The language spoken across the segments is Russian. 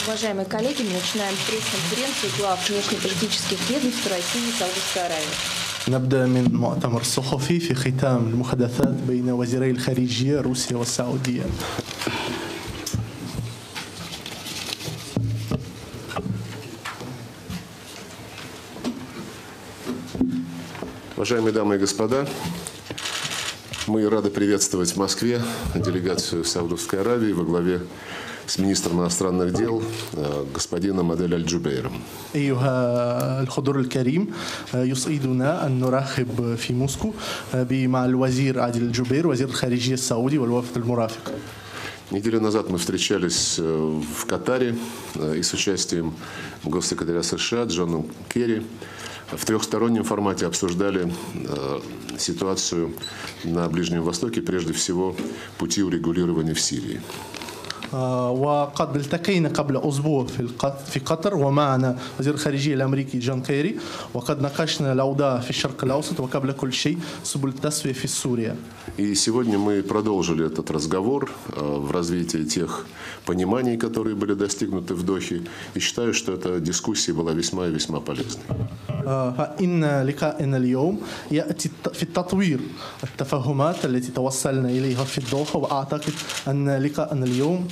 Уважаемые коллеги, мы начинаем пресс-конференцию глав внешнеполитических ведомств России и Саудовской Аравии. نبدأ من مؤتمر صحفي في ختام المحادثات بين وزيري الخارجية روسيا والسعودية. Уважаемые дамы и господа, мы рады приветствовать в Москве делегацию Саудовской Аравии во главе с министром иностранных дел господином Адель Аль-Джубейром. أيها الحضور الكريم، يسعدنا أن نرحب في موسكو مع الوزير عادل الجبير وزير الخارجية السعودي والوفد المرافق. Неделю назад мы встречались в Катаре и с участием госсекретаря США Джона Керри. В трехстороннем формате обсуждали ситуацию на Ближнем Востоке, прежде всего пути урегулирования в Сирии. وقد التقينا قبل أسبوع في قطر ومعنا وزير الخارجية الأمريكي جون كيري، وقد ناقشنا الأوضاع في الشرق الأوسط وقبل كل شيء سبل التسوية في سوريا. И сегодня мы продолжили этот разговор в развитии тех пониманий, которые были достигнуты в Дохе, и считаю, что эта дискуссия была весьма и весьма полезной. إن لقاءنا اليوم يأتي في التطوير التفاهمات التي توصلنا إليها في الدوحة، وأعتقد أن لقاءنا اليوم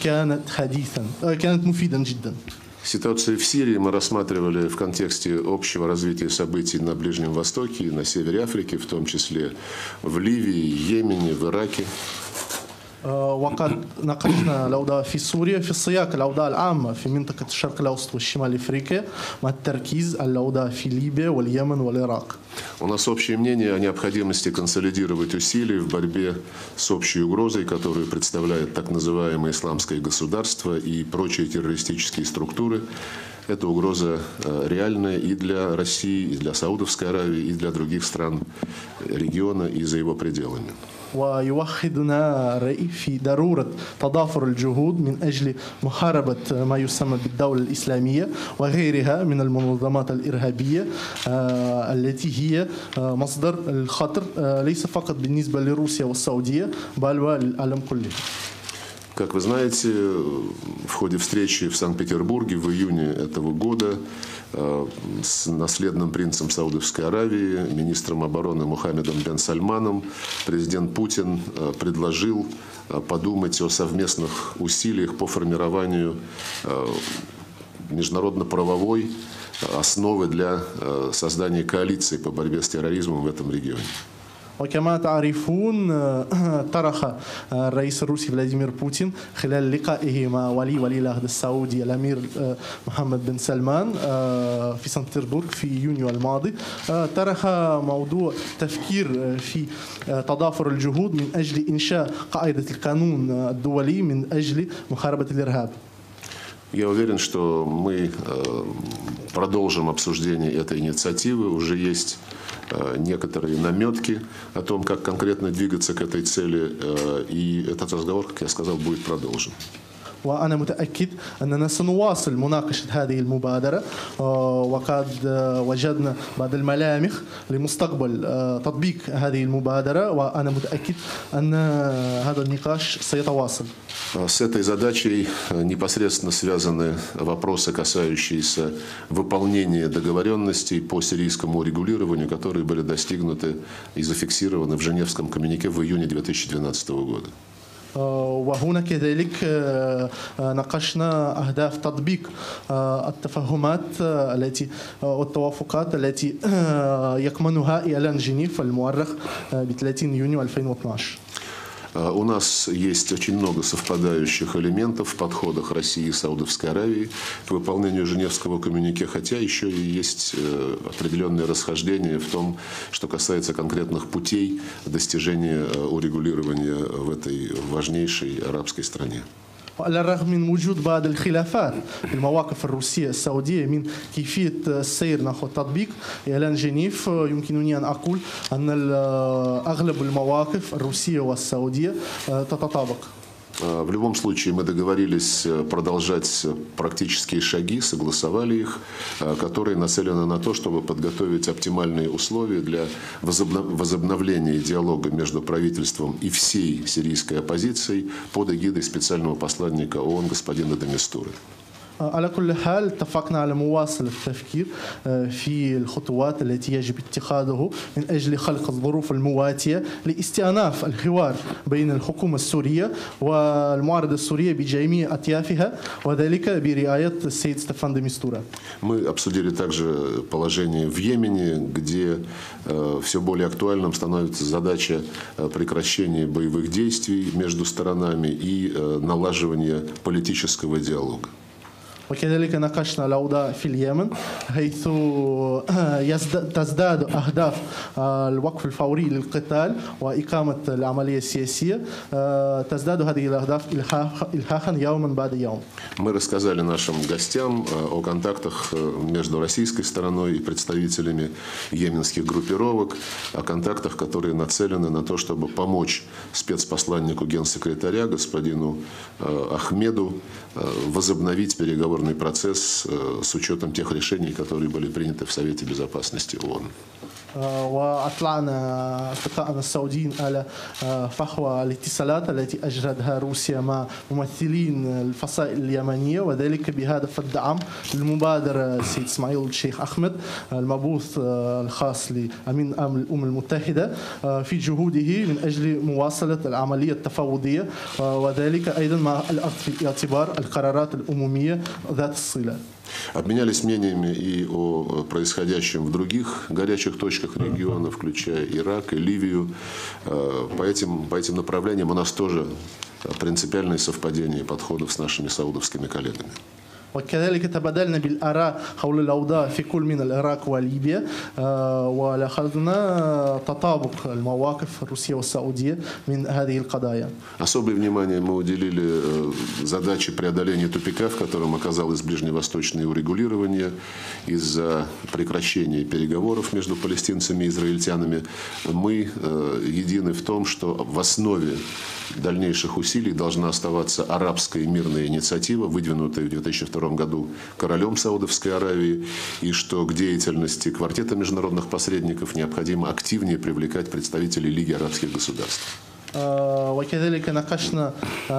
كانت مفيدا جدا. Ситуацию в Сирии мы рассматривали в контексте общего развития событий на Ближнем Востоке и на севере Африки, в том числе в Ливии, Йемене, в Ираке. وقد ناقشنا الأوضاع في سوريا في سياق الأوضاع العامة في منطقة الشرق الأوسط والشمال أفريقيا، مع التركيز على الأوضاع في ليبيا واليمن والعراق. У нас общее мнение о необходимости консолидировать усилия в борьбе с общей угрозой, которую представляет так называемое исламское государство и прочие террористические структуры. Эта угроза реальная и для России, и для Саудовской Аравии, и для других стран региона и за его пределами. ويوحدنا الرأي في ضرورة تضافر الجهود من أجل محاربة ما يسمى بالدولة الإسلامية وغيرها من المنظمات الإرهابية التي هي مصدر الخطر ليس فقط بالنسبة لروسيا والسعودية بل وللعالم كله. Как вы знаете, в ходе встречи в Санкт-Петербурге в июне этого года с наследным принцем Саудовской Аравии, министром обороны Мухаммедом бен Сальманом, президент Путин предложил подумать о совместных усилиях по формированию международно-правовой основы для создания коалиции по борьбе с терроризмом в этом регионе. وكما تعرفون، طرح الرئيس الروسي فلاديمير بوتين خلال لقائه مع ولي العهد السعودي الأمير محمد بن سلمان في سان بطرسبرغ في يونيو الماضي، طرح موضوع تفكير في تضافر الجهود من أجل إنشاء قاعدة القانون الدولي من أجل محاربة الإرهاب. Я уверен, что мы продолжим обсуждение этой инициативы. Уже есть некоторые наметки о том, как конкретно двигаться к этой цели. И этот разговор, как я сказал, будет продолжен. وأنا متأكد أننا سنواصل مناقشة هذه المبادرة، وقد وجدنا بعض الملامح لمستقبل تطبيق هذه المبادرة، وأنا متأكد أن هذا النقاش سيتواصل. С этой задачей непосредственно связаны вопросы, касающиеся выполнения договоренностей по сирийскому урегулированию, которые были достигнуты и зафиксированы в Женевском коммюнике в июне 2012 года. وهنا كذلك ناقشنا أهداف تطبيق التفاهمات التي والتوافقات التي يكمنها إعلان جنيف المؤرخ ب 30 يونيو 2012. У нас есть очень много совпадающих элементов в подходах России и Саудовской Аравии к выполнению Женевского коммюнике, хотя еще и есть определенные расхождения в том, что касается конкретных путей достижения урегулирования в этой важнейшей арабской стране. وعلى الرغم من وجود بعض الخلافات في المواقف الروسية السعودية من كيفية السير نحو تطبيق إعلان جنيف، يمكنني أن أقول أن أغلب المواقف الروسية والسعودية تتطابق. В любом случае мы договорились продолжать практические шаги, согласовали их, которые нацелены на то, чтобы подготовить оптимальные условия для возобновления диалога между правительством и всей сирийской оппозицией под эгидой специального посланника ООН господина де Мистуры. على كل حال اتفقنا على مواصلة التفكير في الخطوات التي يجب اتخاذه من أجل خلق الظروف المواتية لاستئناف الحوار بين الحكومة السورية والمعارضة السورية بجميع أطيافها وذلك برعاية السيد ستефан де Мистура. Мы обсудили также положение в Йемене, где все более актуальным становится задача прекращения боевых действий между сторонами и налаживания политического диалога. وكذلك ناقشنا الأوضاع في اليمن حيث تزداد أهداف الوقف الفوري للقتال وإقامة العملية السياسية تزداد هذه الأهداف إلحاحا يوما بعد يوم. Мы рассказали нашим гостям о контактах между российской стороной и представителями йеменских группировок, о контактах, которые нацелены на то, чтобы помочь спецпосланнику генсекретаря господину Ахмеду возобновить переговорный процесс с учетом тех решений, которые были приняты в Совете Безопасности ООН. وأطلعنا أصدقائنا السعوديين على فحوى الاتصالات التي أجرتها روسيا مع ممثلين الفصائل اليمنية وذلك بهدف الدعم للمبادرة السيد إسماعيل الشيخ أحمد المبعوث الخاص لأمين الأمم المتحدة في جهوده من أجل مواصلة العملية التفاوضية وذلك أيضا مع الأخذ في الاعتبار القرارات الأممية ذات الصلة. Обменялись мнениями и о происходящем в других горячих точках региона, включая Ирак и Ливию. По этим направлениям у нас тоже принципиальные совпадения подходов с нашими саудовскими коллегами. وكذلك تبادلنا بالآراء حول الأوضاع في كل من العراق وليبيا ولاحظنا تطابق المواقف الروسية والسعودية من هذه القضايا. Особое внимание мы уделили задаче преодоления тупика, в котором оказалось ближневосточное урегулирование из-за прекращения переговоров между палестинцами и израильтянами. Мы едины в том, что в основе дальнейших усилий должна оставаться арабская мирная инициатива, выдвинутая в 2002 году королем Саудовской Аравии, и что к деятельности квартета международных посредников необходимо активнее привлекать представителей Лиги арабских государств. وكذلك ناقشنا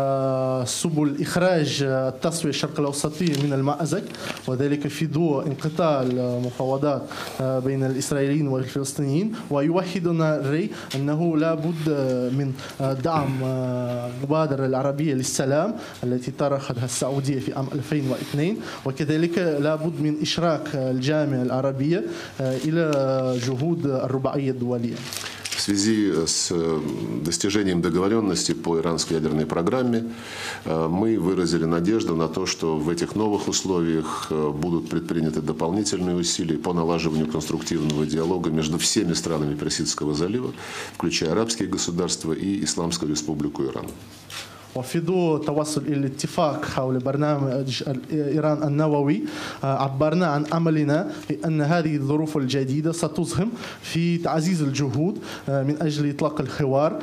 سبل إخراج التسوية الشرق الأوسطية من المأزق وذلك في ضوء انقطاع المفاوضات بين الإسرائيليين والفلسطينيين ويوحدنا الرأي أنه لا بد من دعم المبادرة العربية للسلام التي طرحتها السعودية في عام 2002 وكذلك لا بد من إشراك الجامعة العربية إلى جهود الرباعية الدولية. В связи с достижением договоренности по иранской ядерной программе мы выразили надежду на то, что в этих новых условиях будут предприняты дополнительные усилия по налаживанию конструктивного диалога между всеми странами Персидского залива, включая арабские государства и Исламскую республику Иран. وفي ضوء توصل إلى الاتفاق حول برنامج إيران النووي عبرنا عن أملنا بأن هذه الظروف الجديدة ستسهم في تعزيز الجهود من أجل إطلاق الحوار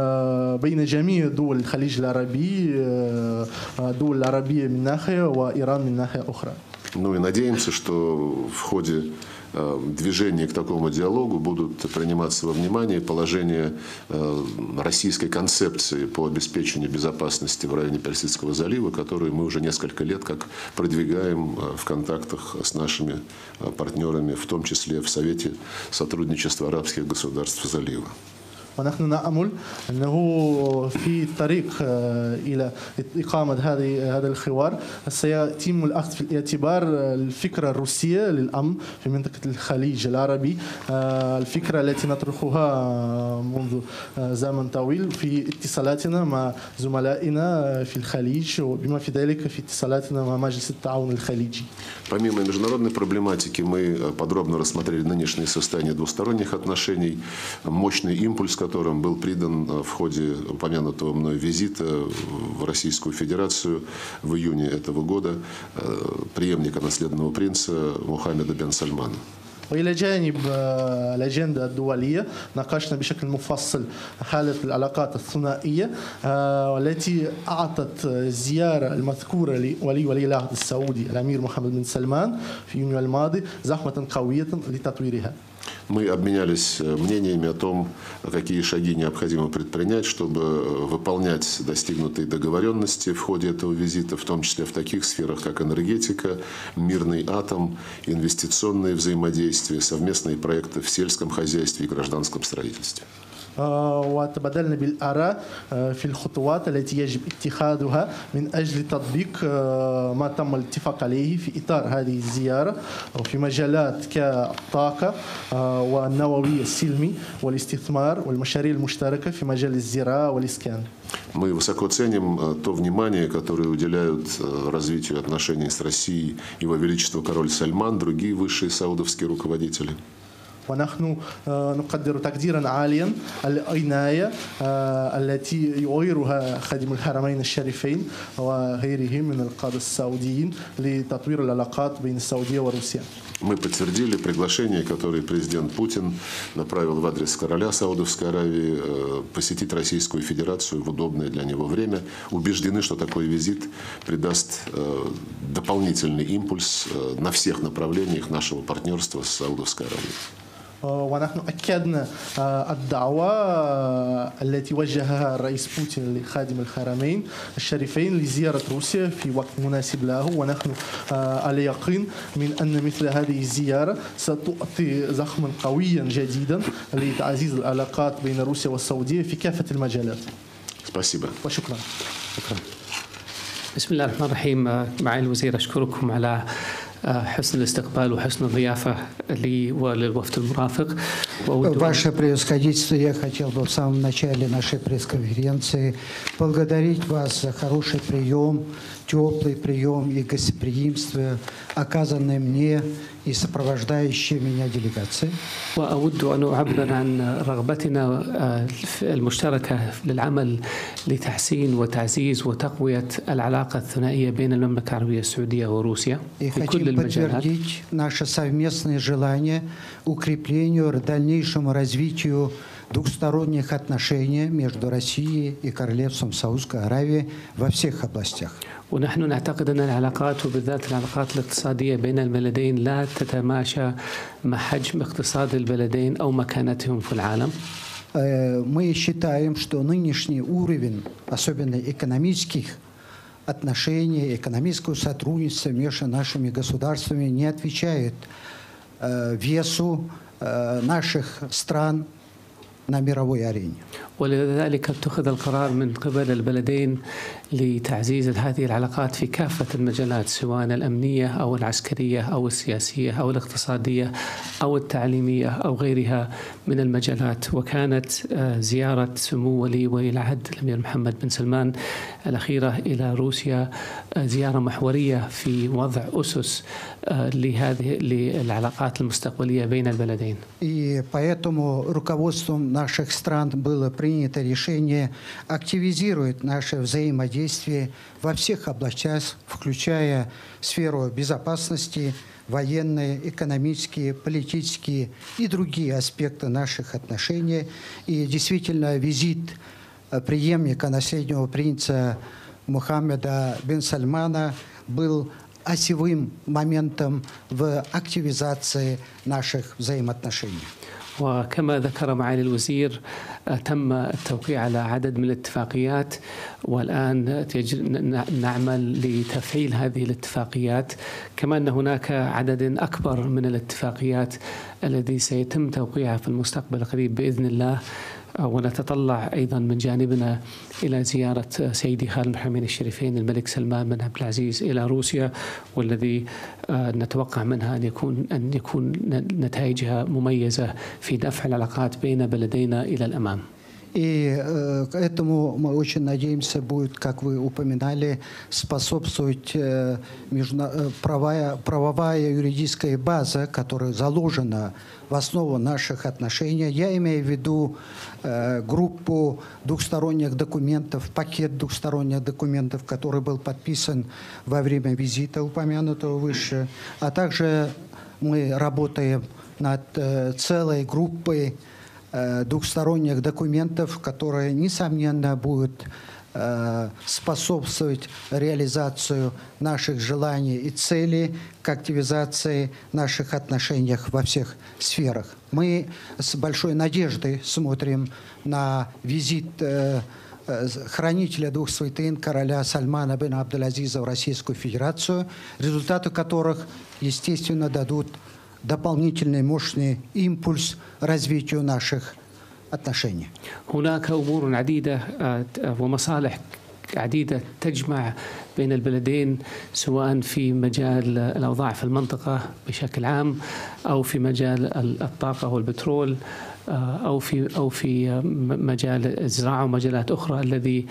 بين جميع دول الخليج العربي الدول العربية من ناحية وإيران من ناحية أخرى. Ну и надеемся, что в ходе движения к такому диалогу будут приниматься во внимание положения российской концепции по обеспечению безопасности в районе Персидского залива, которую мы уже несколько лет как продвигаем в контактах с нашими партнерами, в том числе в Совете сотрудничества арабских государств залива. ونحن نأمل أنه في الطريق إلى إقامة هذا الحوار سيتم الأخذ في الاعتبار الفكرة الروسية للأمن في منطقة الخليج العربي الفكرة التي نطرحها منذ زمن طويل في اتصالاتنا مع زملائنا في الخليج وبما في ذلك في اتصالاتنا مع مجلس التعاون الخليجي. Помимо международной проблематики, мы подробно рассмотрели нынешнее состояние двусторонних отношений, мощный импульс, которым был придан в ходе упомянутого мной визита в Российскую Федерацию в июне этого года преемника наследного принца Мухаммеда бен Сальмана. وإلى جانب الأجندة الدولية ناقشنا بشكل مفصل حالة العلاقات الثنائية والتي أعطت الزيارة المذكورة لولي العهد السعودي الأمير محمد بن سلمان في يونيو الماضي زحمة قوية لتطويرها. Мы обменялись мнениями о том, какие шаги необходимо предпринять, чтобы выполнять достигнутые договоренности в ходе этого визита, в том числе в таких сферах, как энергетика, мирный атом, инвестиционные взаимодействия, совместные проекты в сельском хозяйстве и гражданском строительстве. وتبادلنا بالآراء في الخطوات التي يجب اتخاذها من أجل تطبيق ما تم الاتفاق عليه في إطار هذه الزيارة وفي مجالات كالطاقة والنووي السلمي والاستثمار والمشاريع المشتركة في مجال الزراعة والإسكان. Мы высоко ценим то внимание, которое уделяют развитию отношений с Россией Его Величество король Сальман, другие высшие саудовские руководители. ونحن نقدر تقديرا عاليا العناية التي يؤيرها خادم الحرمين الشريفين وغيرهم من القادة السعوديين لتطوير العلاقات بين السعودية وروسيا. Мы подтвердили приглашение, которое президент Путин направил в адрес короля Саудовской Аравии посетить Российскую Федерацию в удобное для него время. Убеждены, что такой визит придаст дополнительный импульс на всех направлениях нашего партнерства с Саудовской Аравией. ونحن أكدنا الدعوة التي وجهها الرئيس بوتين لخادم الحرمين الشريفين لزيارة روسيا في وقت مناسب له ونحن على يقين من أن مثل هذه الزيارة ستعطي زخما قويا جديدا لتعزيز العلاقات بين روسيا والسعودية في كافة المجالات. Спасибо. وشكرا. بسم الله الرحمن الرحيم. معالي الوزير أشكركم على حسن الاستقبال وحسن الضيافة لي وللوفد المرافق. Ваше превосходительство, я хотел бы в самом начале нашей пресс-конференции поблагодарить вас за хороший прием, теплый прием и гостеприимство, оказанное мне и сопровождающей меня делегации. وأود أن أعبر عن رغبتنا المشتركة للعمل لتحسين وتعزيز وتقوية العلاقة الثنائية بين المملكة العربية السعودية وروسيا في كل المجالات. подтвердить наше совместное желание укреплению, дальнейшему развитию двухсторонних отношений между Россией и Королевством Саудовской Аравии во всех областях. ونحن نعتقد أن العلاقات وبالذات العلاقات الاقتصادية بين البلدين لا تتماشى مع حجم اقتصاد البلدين أو مكانتهم في العالم. Мы считаем, что нынешний уровень, особенно экономических отношений, экономического сотрудничества между нашими государствами не отвечает весу наших стран на мировой арене. ولذلك اتخذ القرار من قبل البلدين لتعزيز هذه العلاقات في كافة المجالات سواء الأمنية أو العسكرية أو السياسية أو الاقتصادية أو التعليمية أو غيرها من المجالات. وكانت زيارة سمو ولي العهد الأمير محمد بن سلمان الأخيرة إلى روسيا زيارة محورية في وضع أسس للعلاقات المستقبلية بين البلدين. И поэтому руководством наших стран было принято решение активизировать наше взаимодействие во всех областях, включая сферу безопасности, военные, экономические, политические и другие аспекты наших отношений. И действительно визит преемника наследного принца Мухаммеда бен Сальмана был осевым моментом в активизации наших взаимоотношений. وكما ذكر معالي الوزير تم التوقيع على عدد من الاتفاقيات والآن نعمل لتفعيل هذه الاتفاقيات. كما أن هناك عدد أكبر من الاتفاقيات الذي سيتم توقيعها في المستقبل القريب بإذن الله. ونتطلع أيضا من جانبنا إلى زيارة سيدي خادم الحرمين الشريفين الملك سلمان بن عبد العزيز إلى روسيا والذي نتوقع منها أن يكون نتائجها مميزة في دفع العلاقات بين بلدينا إلى الأمام. И к этому мы очень надеемся, будет, как вы упоминали, способствовать правовая юридическая база, которая заложена в основу наших отношений. Я имею в виду группу двухсторонних документов, пакет двухсторонних документов, который был подписан во время визита, упомянутого выше. А также мы работаем над целой группой двухсторонних документов, которые, несомненно, будут способствовать реализации наших желаний и целей к активизации наших отношений во всех сферах. Мы с большой надеждой смотрим на визит хранителя двух святынь короля Сальмана бен Абдул-Азиза в Российскую Федерацию, результаты которых, естественно, дадут дополнительный мощный импульс развитию наших отношений. هناك أمور عديدة ومصالح عديدة تجمع بين البلدين سواء في مجال الأوضاع في المنطقة بشكل عام أو في مجال الطاقة والبترول أو في مجال الزراعة ومجالات أخرى الذي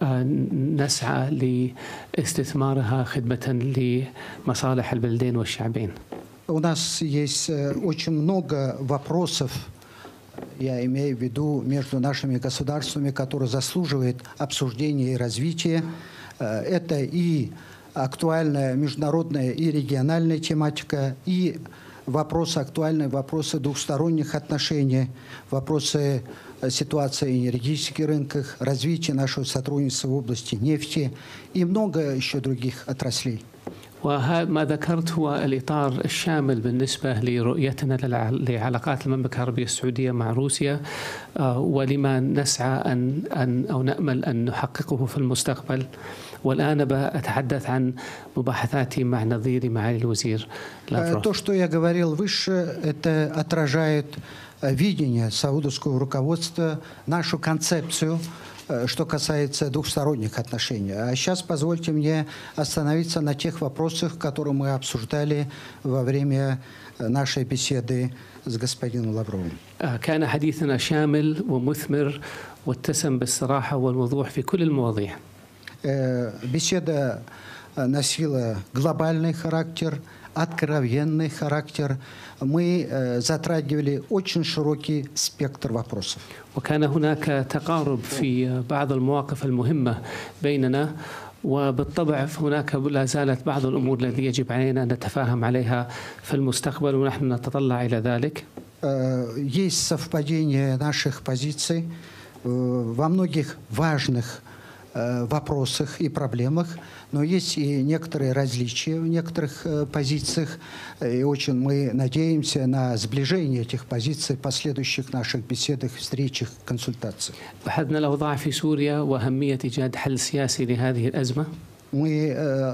نسعى لاستثمارها خدمة لمصالح البلدين والشعبين. У нас есть очень много вопросов, я имею в виду, между нашими государствами, которые заслуживают обсуждения и развития. Это и актуальная международная и региональная тематика, и актуальные вопросы двухсторонних отношений, вопросы ситуации в энергетических рынках, развития нашего сотрудничества в области нефти и много еще других отраслей. وما ذكرت هو الإطار الشامل بالنسبة لرؤيتنا لعلاقات المملكة العربية السعودية مع روسيا ولما نسعى أو نأمل أن نحققه في المستقبل. والآن أتحدث عن مباحثاتي مع نظيري معالي الوزير لافروف. То, что я говорил выше, это отражает видение саудовского руководства, нашу концепцию, что касается двухсторонних отношений. А сейчас позвольте мне остановиться на тех вопросах, которые мы обсуждали во время нашей беседы с господином Лавровым. كان حديثنا شامل ومثمر واتسم بالصراحة والوضوح في كل المواضيع. Беседа носила глобальный характер, откровенный характер. Мы затрагивали очень широкий спектр вопросов. وكان هناك تقارب في بعض المواقف المهمة بيننا وبالطبع هناك لا زالت بعض الأمور التي يجب علينا أن نتفاهم عليها في المستقبل ونحن نتطلع إلى ذلك. Есть совпадение наших позиций во многих важных вопросах и проблемах, но есть и некоторые различия в некоторых позициях, и очень мы надеемся на сближение этих позиций в последующих наших беседах, встречах, консультациях. بحثنا الأوضاع في سوريا وأهمية إيجاد حل سياسي لهذه الأزمة. Мы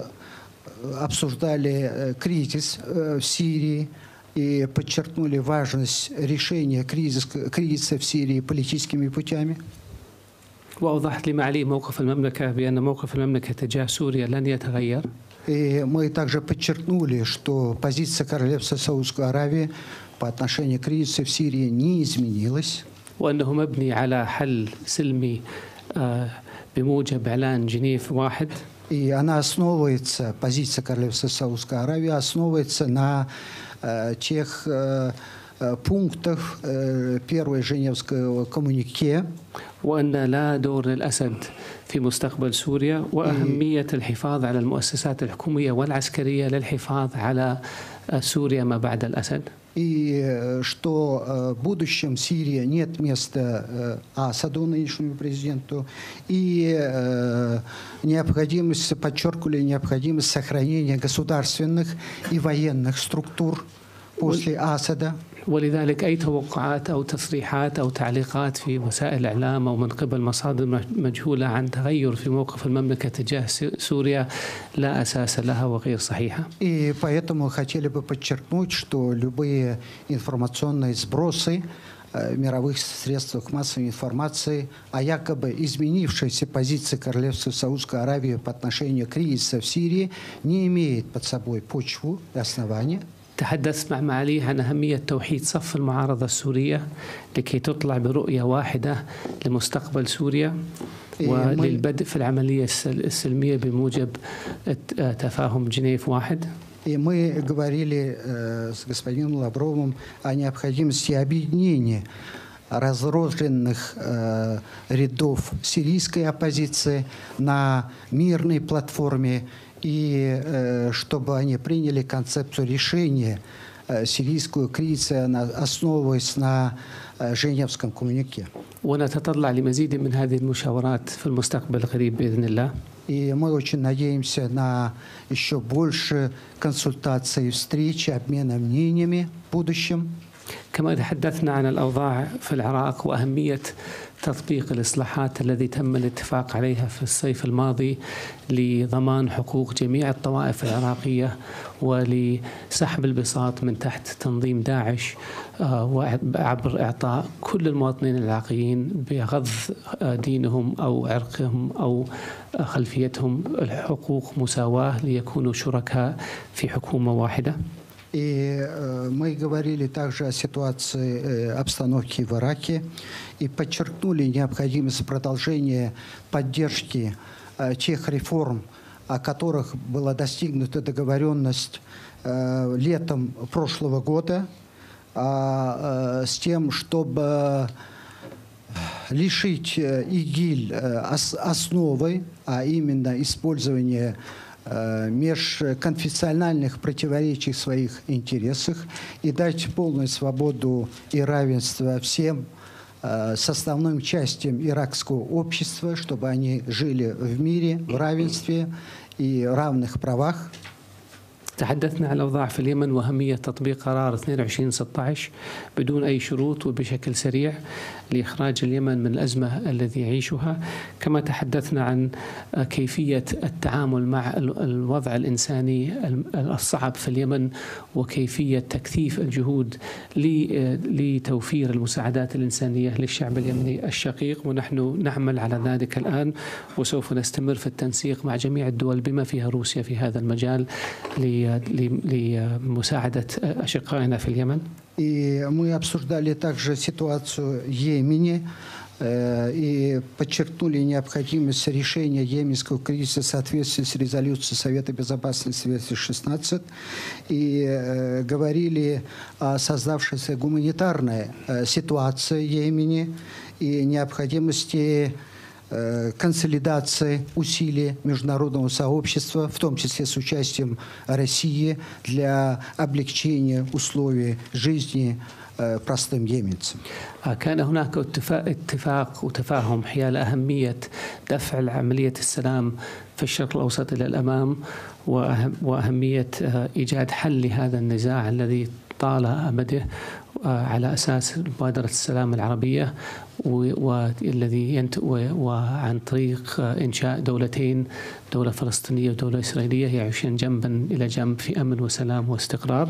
обсуждали кризис в Сирии и подчеркнули важность решения кризиса в Сирии политическими путями. وأوضحت لمعالي موقف المملكة بأن موقف المملكة تجاه سوريا لن يتغير. И мы также подчеркнули, что позиция Королевства Саудовской Аравии по отношению к кризису в Сирии не изменилась. وأنه مبني على حل سلمي بموجب إعلان جنيف واحد. И она основывается, позиция Королевства Саудовской Аравии основывается на тех пунктах первой Женевского коммюнике. وأن لا دور للأسد في مستقبل سوريا وأهمية الحفاظ على المؤسسات الحكومية والعسكرية للحفاظ على سوريا ما بعد الأسد. И что в будущем Сирии нет места Асаду, нынешнему президенту, и подчеркивали необходимость сохранения государственных и военных структур после Асада. ولذلك أي توقعات أو تصريحات أو تعليقات في وسائل الإعلام أو من قبل مصادر مجهولة عن تغير في موقف المملكة تجاه سوريا لا أساس لها وغير صحيحة. И поэтому хотели бы подчеркнуть, что любые информационные сбросы в мировых средствах массовой информации о якобы изменившейся позиции Королевства Саудовской Аравии по отношению к кризису в Сирии не имеет под собой почву и основания. تحدثت مع معاليه عن أهمية توحيد صف المعارضة السورية لكي تطلع برؤية واحدة لمستقبل سوريا وللبدء في العملية السلمية بموجب تفاهم جنيف واحد. И мы говорили с господином Лавровым о необходимости объединения разрозненных рядов сирийской оппозиции на мирной платформе, и чтобы они приняли концепцию решения сирийскую кризис, основываясь на Женевском коммюнике. ونتطلع لمزيد من هذه المشاورات في المستقبل القريب بإذن الله. И мы очень надеемся на еще больше консультаций, встреч, обмена мнениями в будущем. كما تحدثنا عن الأوضاع في العراق وأهمية تطبيق الإصلاحات التي تم الاتفاق عليها في الصيف الماضي لضمان حقوق جميع الطوائف العراقية ولسحب البساط من تحت تنظيم داعش وعبر إعطاء كل المواطنين العراقيين بغض دينهم أو عرقهم أو خلفيتهم الحقوق مساواة ليكونوا شركاء في حكومة واحدة. И мы говорили также о ситуации обстановки в Ираке и подчеркнули необходимость продолжения поддержки тех реформ, о которых была достигнута договоренность летом прошлого года, с тем, чтобы лишить ИГИЛ основы, а именно использование межконфессиональных противоречий в своих интересах и дать полную свободу и равенство всем составным частям иракского общества, чтобы они жили в мире, в равенстве и равных правах. تحدثنا عن الأوضاع في اليمن وأهمية تطبيق قرار 2216 بدون أي شروط وبشكل سريع لإخراج اليمن من الأزمة التي يعيشها. كما تحدثنا عن كيفية التعامل مع الوضع الإنساني الصعب في اليمن وكيفية تكثيف الجهود لتوفير المساعدات الإنسانية للشعب اليمني الشقيق، ونحن نعمل على ذلك الآن وسوف نستمر في التنسيق مع جميع الدول بما فيها روسيا في هذا المجال لمساعدة أشقائنا في اليمن. И мы обсуждали также ситуацию в Йемене и подчеркнули необходимость решения йеменского кризиса в соответствии с резолюцией Совета Безопасности 216 и говорили о создавшейся гуманитарной ситуации в Йемене и необходимости консолидации усилий международного сообщества, в том числе с участием России, для облегчения условий жизни простым йеменцам. كان هناك اتفاق وتفاهم حيال أهمية دفع عملية السلام في الشرق الأوسط إلى الأمام وأهمية إيجاد حل لهذا النزاع الذي طال أمده على أساس مبادرة السلام العربية والذي وعن طريق إنشاء دولتين، دولة فلسطينية ودولة إسرائيلية يعيشان جنبا إلى جنب في أمن وسلام واستقرار.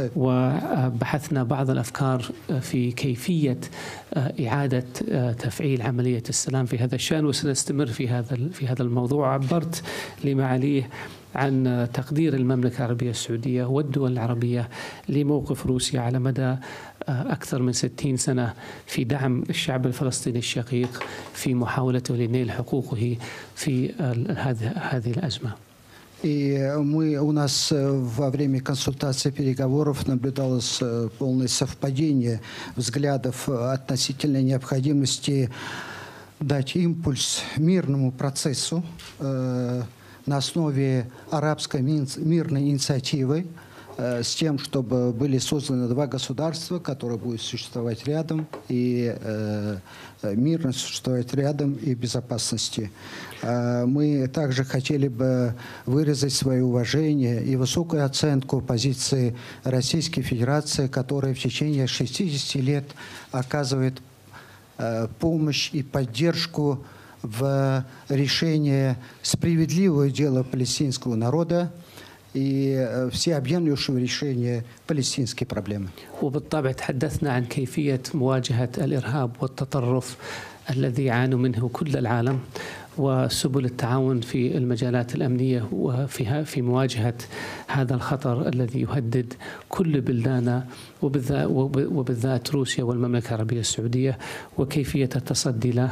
وبحثنا بعض الأفكار في كيفية إعادة تفعيل عملية السلام في هذا الشأن، وسنستمر في هذا الموضوع. عبرت لمعاليه عن تقدير المملكة العربية السعودية والدول العربية لموقف روسيا على مدى أكثر من 60 سنة في دعم الشعب الفلسطيني الشقيق في محاولته لنيل حقوقه في هذه الأزمة. И у нас во время консультаций переговоров наблюдалось полное совпадение взглядов относительно необходимости дать импульс мирному процессу на основе арабской мирной инициативы с тем, чтобы были созданы два государства, которые будут существовать рядом и мирно существовать рядом и в безопасности. Мы также хотели бы выразить свое уважение и высокую оценку позиции Российской Федерации, которая в течение 60 лет оказывает помощь и поддержку в решении справедливого дела палестинского народа и всеобъемлющего решения палестинской проблемы. وبالطبع تحدثنا عن كيفية مواجهة الإرهاب والتطرف الذي يعاني منه كل العالم وسبل التعاون في المجالات الأمنية في مواجهة هذا الخطر الذي يهدد كل بلدانا وبالذات روسيا والمملكة العربية السعودية وكيفية التصدي له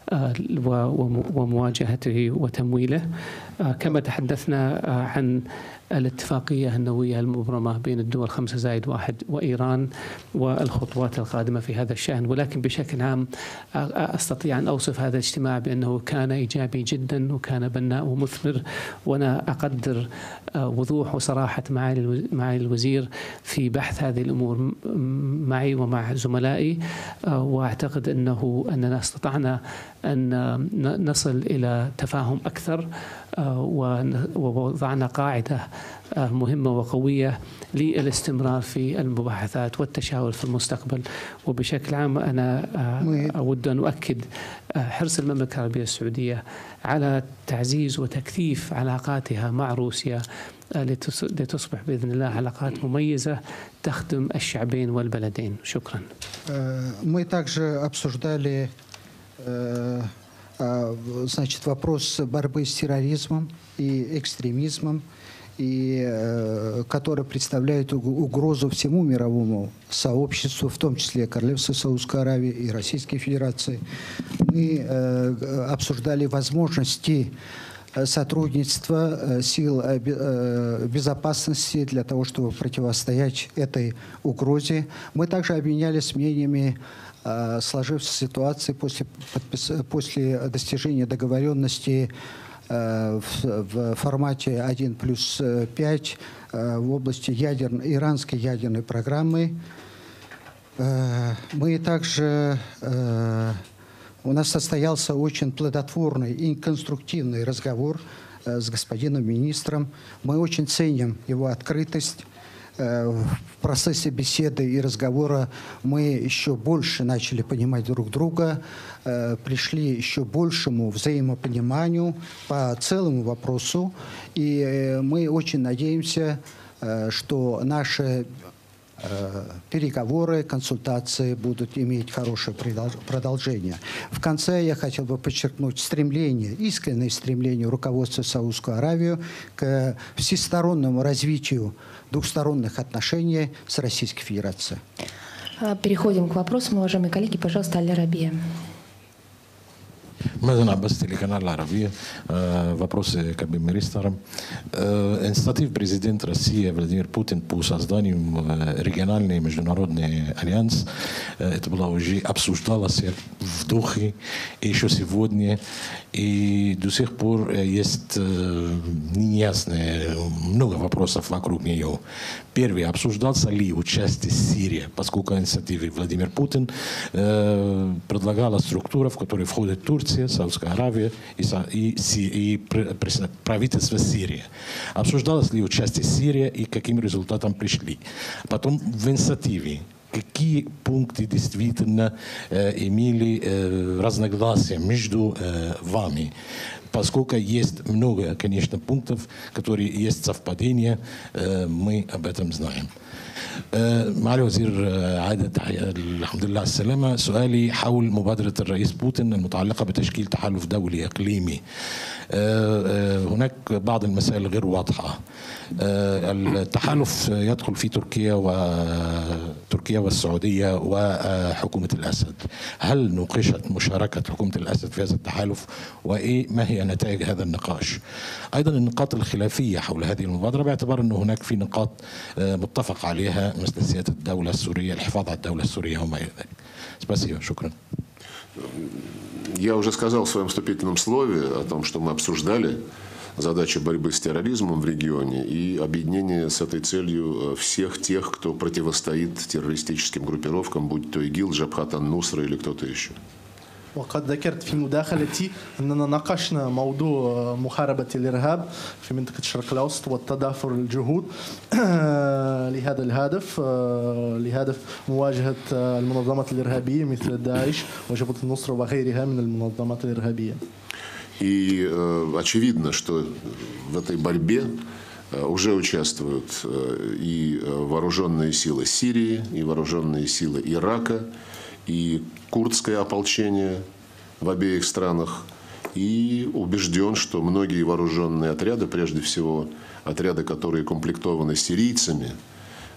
ومواجهته وتمويله. كما تحدثنا عن الاتفاقية النووية المبرمة بين الدول 5+1 وإيران والخطوات القادمة في هذا الشأن. ولكن بشكل عام أستطيع أن أوصف هذا الاجتماع بأنه كان إيجابي جدا وكان بناء ومثمر، وأنا أقدر وضوح وصراحة معالي الوزير في بحث هذه الأمور معي ومع زملائي، وأعتقد أننا استطعنا أن نصل إلى تفاهم أكثر، ووضعنا قاعدة مهمة وقوية للاستمرار في المباحثات والتشاور في المستقبل. وبشكل عام أنا أود أن أؤكد حرص المملكة العربية السعودية على تعزيز وتكثيف علاقاتها مع روسيا لتصبح بإذن الله علاقات مميزة تخدم الشعبين والبلدين. شكرا. Мы также обсуждали значит, вопрос борьбы с терроризмом и экстремизмом, который представляет угрозу всему мировому сообществу, в том числе Королевству Саудовской Аравии и Российской Федерации. Мы обсуждали возможности сотрудничества сил безопасности для того, чтобы противостоять этой угрозе. Мы также обменялись мнениями сложившейся ситуации после достижения договоренности в формате 1+5 в области иранской ядерной программы. Мы также... У нас состоялся очень плодотворный и конструктивный разговор с господином министром. Мы очень ценим его открытость. В процессе беседы и разговора мы еще больше начали понимать друг друга, пришли еще большему взаимопониманию по целому вопросу. И мы очень надеемся, что наши переговоры, консультации будут иметь хорошее продолжение. В конце я хотел бы подчеркнуть искреннее стремление руководства Саудовской Аравии к всестороннему развитию двухсторонних отношений с Российской Федерацией. Переходим к вопросам, уважаемые коллеги. Пожалуйста, Аль-Арабия. Мазан Аббас, телеканал «Арабия». Вопросы к обеим министрам. Инициатива президента России Владимир Путин по созданию региональный международный альянс. Это было уже обсуждалось в Дохе еще сегодня. И до сих пор есть неясные много вопросов вокруг нее. Первый, обсуждался ли участие Сирии, поскольку инициативе Владимир Путин предлагала структура, в которой входит Турция, Саудовская Аравия и правительство Сирии. Обсуждалось ли участие Сирии и к каким результатам пришли. Потом в инициативе какие пункты действительно имели разногласия между вами, поскольку есть много, конечно, пунктов, которые есть совпадения, мы об этом знаем. معالي الوزير عادة الحمد لله على السلامة. سؤالي حول مبادرة الرئيس بوتين المتعلقة بتشكيل تحالف دولي إقليمي. هناك بعض المسائل غير واضحة. التحالف يدخل فيه تركيا والسعودية وحكومة الأسد. هل نوقشت مشاركة حكومة الأسد في هذا التحالف ما هي نتائج هذا النقاش؟ أيضا النقاط الخلافية حول هذه المبادرة باعتبار أنه هناك في نقاط متفق عليها مثل سيادة الدولة السورية، الحفاظ على الدولة السورية وما إلى ذلك. Спасибо, شكرا. Я уже сказал в своем вступительном слове о том, что мы обсуждали задачи борьбы с терроризмом в регионе и объединение с этой целью всех тех, кто противостоит террористическим группировкам, будь то ИГИЛ, Джабхат ан-Нусра или кто-то еще. وقد ذكرت في مداخلتي أننا ناقشنا موضوع محاربة الإرهاب في منطقة الشرق الأوسط والتضافر الجهود لهذا الهدف، لهدف مواجهة المنظمات الإرهابية مثل داعش وجبهة النصرة وغيرها من المنظمات الإرهابية. И очевидно, что в этой борьбе уже участвуют и вооруженные силы Сирии, и вооруженные силы Ирака, и курдское ополчение в обеих странах. И убежден, что многие вооруженные отряды, прежде всего отряды, которые комплектованы сирийцами,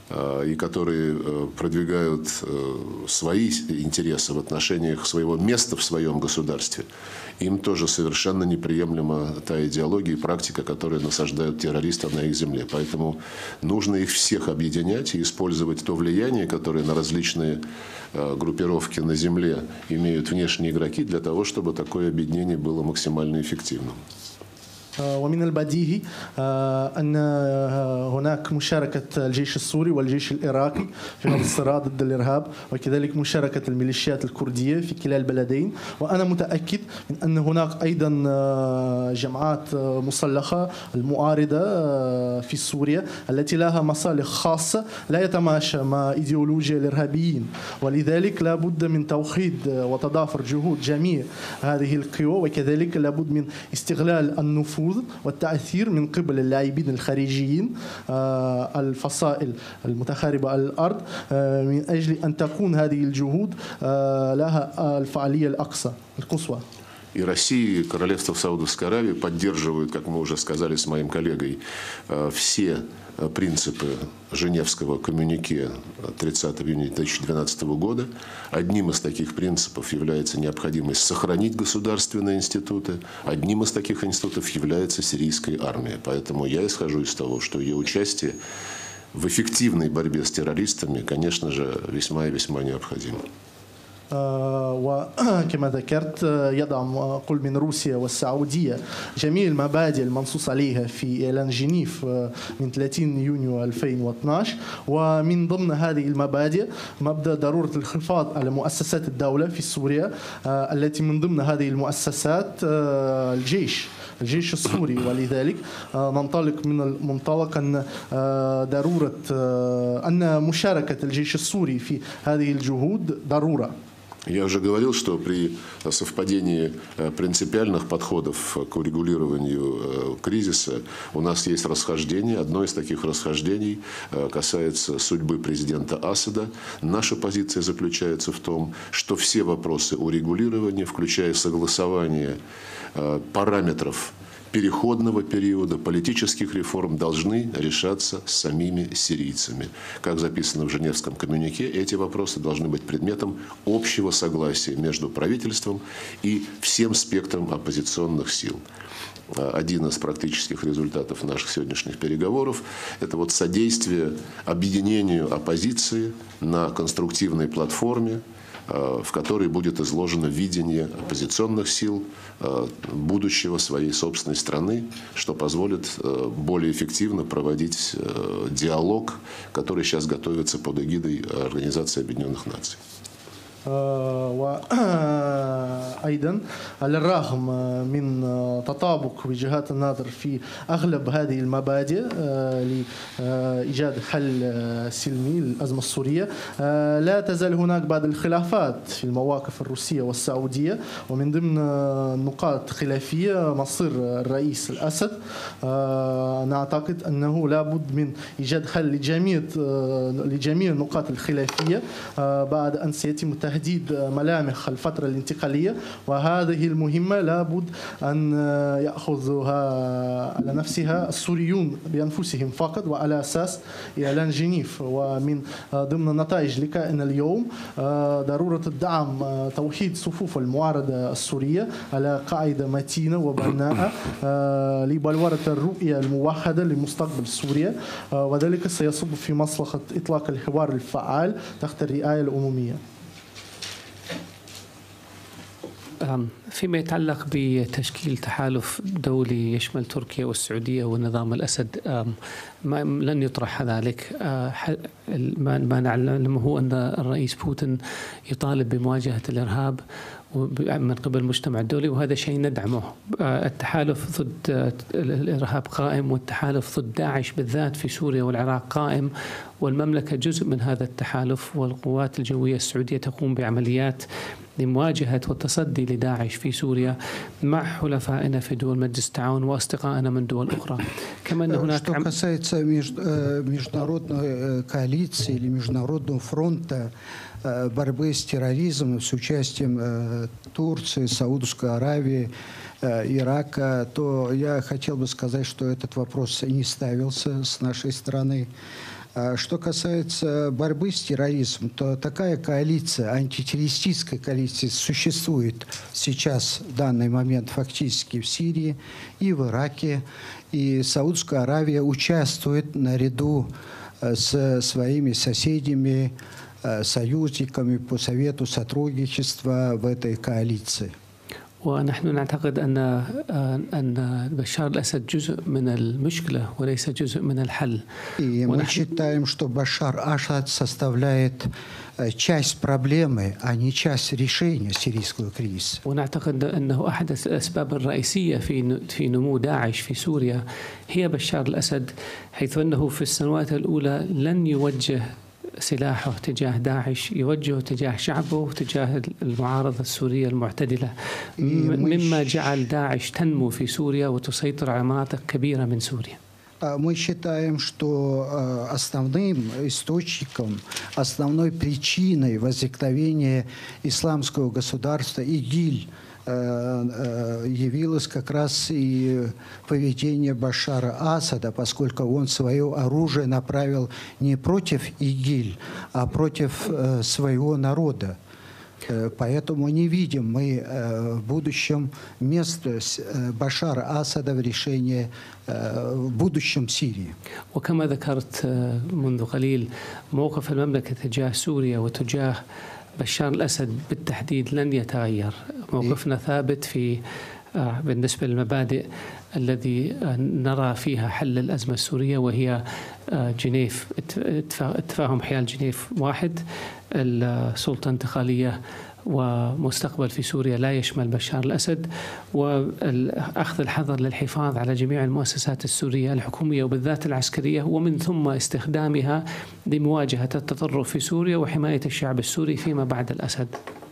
и которые продвигают свои интересы в отношениях своего места в своем государстве, им тоже совершенно неприемлема та идеология и практика, которые насаждают террористы на их земле. Поэтому нужно их всех объединять и использовать то влияние, которое на различные группировки на земле имеют внешние игроки, для того, чтобы такое объединение было максимально эффективным. ومن البديهي أن هناك مشاركة الجيش السوري والجيش العراقي في هذا الصراع ضد الإرهاب، وكذلك مشاركة الميليشيات الكردية في كلا البلدين. وأنا متأكد من أن هناك أيضا جماعات مسلحة المعارضة في سوريا التي لها مصالح خاصة لا يتماشى مع إيديولوجيا الإرهابيين، ولذلك لا بد من توحيد وتضافر جهود جميع هذه القوى، وكذلك لا بد من استغلال النفوذ والتأثير من قبل اللاعبين الخارجيين الفصائل المتخاربة على الأرض من أجل أن تكون هذه الجهود لها الفعالية القصوى. И Россия, и Королевство Саудовской Аравии поддерживают, как мы уже сказали с моим коллегой, все принципы Женевского коммюнике 30 июня 2012 года. Одним из таких принципов является необходимость сохранить государственные институты. Одним из таких институтов является сирийская армия. Поэтому я исхожу из того, что ее участие в эффективной борьбе с террористами, конечно же, весьма и весьма необходимо. وكما ذكرت يدعم كل من روسيا والسعودية جميع المبادئ المنصوص عليها في إعلان جنيف من 30 يونيو 2012. ومن ضمن هذه المبادئ مبدأ ضرورة الحفاظ على مؤسسات الدولة في سوريا، التي من ضمن هذه المؤسسات الجيش السوري. ولذلك ننطلق من المنطلق أن ضرورة أن مشاركة الجيش السوري في هذه الجهود ضرورة. Я уже говорил, что при совпадении принципиальных подходов к урегулированию кризиса у нас есть расхождение. Одно из таких расхождений касается судьбы президента Асада. Наша позиция заключается в том, что все вопросы урегулирования, включая согласование параметров переходного периода, политических реформ, должны решаться самими сирийцами. Как записано в Женевском коммюнике, эти вопросы должны быть предметом общего согласия между правительством и всем спектром оппозиционных сил. Один из практических результатов наших сегодняшних переговоров – это вот содействие объединению оппозиции на конструктивной платформе, в которой будет изложено видение оппозиционных сил будущего своей собственной страны, что позволит более эффективно проводить диалог, который сейчас готовится под эгидой Организации Объединенных Наций. وأيضا على الرغم من تطابق وجهات النظر في أغلب هذه المبادئ لإيجاد حل سلمي للأزمة السورية، لا تزال هناك بعض الخلافات في المواقف الروسية والسعودية. ومن ضمن نقاط خلافية مصير الرئيس الأسد. نعتقد أنه لا بد من إيجاد حل لجميع النقاط الخلافية بعد أن سيتم تهديد ملامح الفترة الانتقالية، وهذه المهمة لابد أن يأخذها على نفسها السوريون بأنفسهم فقط وعلى أساس إعلان جنيف. ومن ضمن نتائج لقائنا اليوم ضرورة الدعم توحيد صفوف المعارضة السورية على قاعدة متينة وبناءة لبلورة الرؤية الموحدة لمستقبل سوريا، وذلك سيصب في مصلحة إطلاق الحوار الفعال تحت الرعاية الأممية. فيما يتعلق بتشكيل تحالف دولي يشمل تركيا والسعودية ونظام الأسد، لن يطرح ذلك. ما نعلمه هو أن الرئيس بوتين يطالب بمواجهة الإرهاب من قبل المجتمع الدولي، وهذا شيء ندعمه. التحالف ضد الإرهاب قائم، والتحالف ضد داعش بالذات في سوريا والعراق قائم، والمملكة جزء من هذا التحالف. والقوات الجوية السعودية تقوم بعمليات لمواجهة والتصدي لداعش في سوريا مع حلفائنا في دول مجلس التعاون وأصدقائنا من دول أخرى. كما أن هناك Что касается международной коалиции или международного фронта борьбы с терроризмом с участием Турции, Саудовской Аравии, Ирака, то я хотел бы сказать, что этот вопрос не ставился с нашей стороны. Что касается борьбы с терроризмом, то такая коалиция, антитеррористическая коалиция, существует сейчас, в данный момент, фактически в Сирии и в Ираке. И Саудовская Аравия участвует наряду с своими соседями, союзниками по совету сотрудничества в этой коалиции. ونحن نعتقد أن بشار الأسد جزء من المشكلة وليس جزء من الحل. И мы считаем, что Башар Асад составляет часть проблемы, а не часть решения сирийского кризиса. ونعتقد أنه أحد الأسباب الرئيسية في نمو داعش في سوريا هي بشار الأسد، حيث أنه في السنوات الأولى لن يوجه سلاحه تجاه داعش، يوجهه تجاه شعبه وتجاه المعارضة السورية المعتدلة، مما جعل داعش تنمو في سوريا وتسيطر على مناطق كبيرة من سوريا. Мы считаем, что основным источником, основной причиной возникновения исламского государства ИГИЛь явилось как раз и поведение Башара Асада, поскольку он свое оружие направил не против ИГИЛь, а против своего народа. Поэтому не видим мы в будущем место Башара Асада в решении в будущем Сирии. وكما ذكرت منذ قليل موقف المملكة تجاه سوريا وتجاه بشار الأسد بالتحديد لن يتغير. موقفنا ثابت بالنسبة للمبادئ الذي نرى فيها حل الأزمة السورية، وهي جنيف، تفاهم حيال جنيف واحد، السلطة انتقالية ومستقبل في سوريا لا يشمل بشار الأسد، وأخذ الحذر للحفاظ على جميع المؤسسات السورية الحكومية وبالذات العسكرية، ومن ثم استخدامها لمواجهة التطرف في سوريا وحماية الشعب السوري فيما بعد الأسد.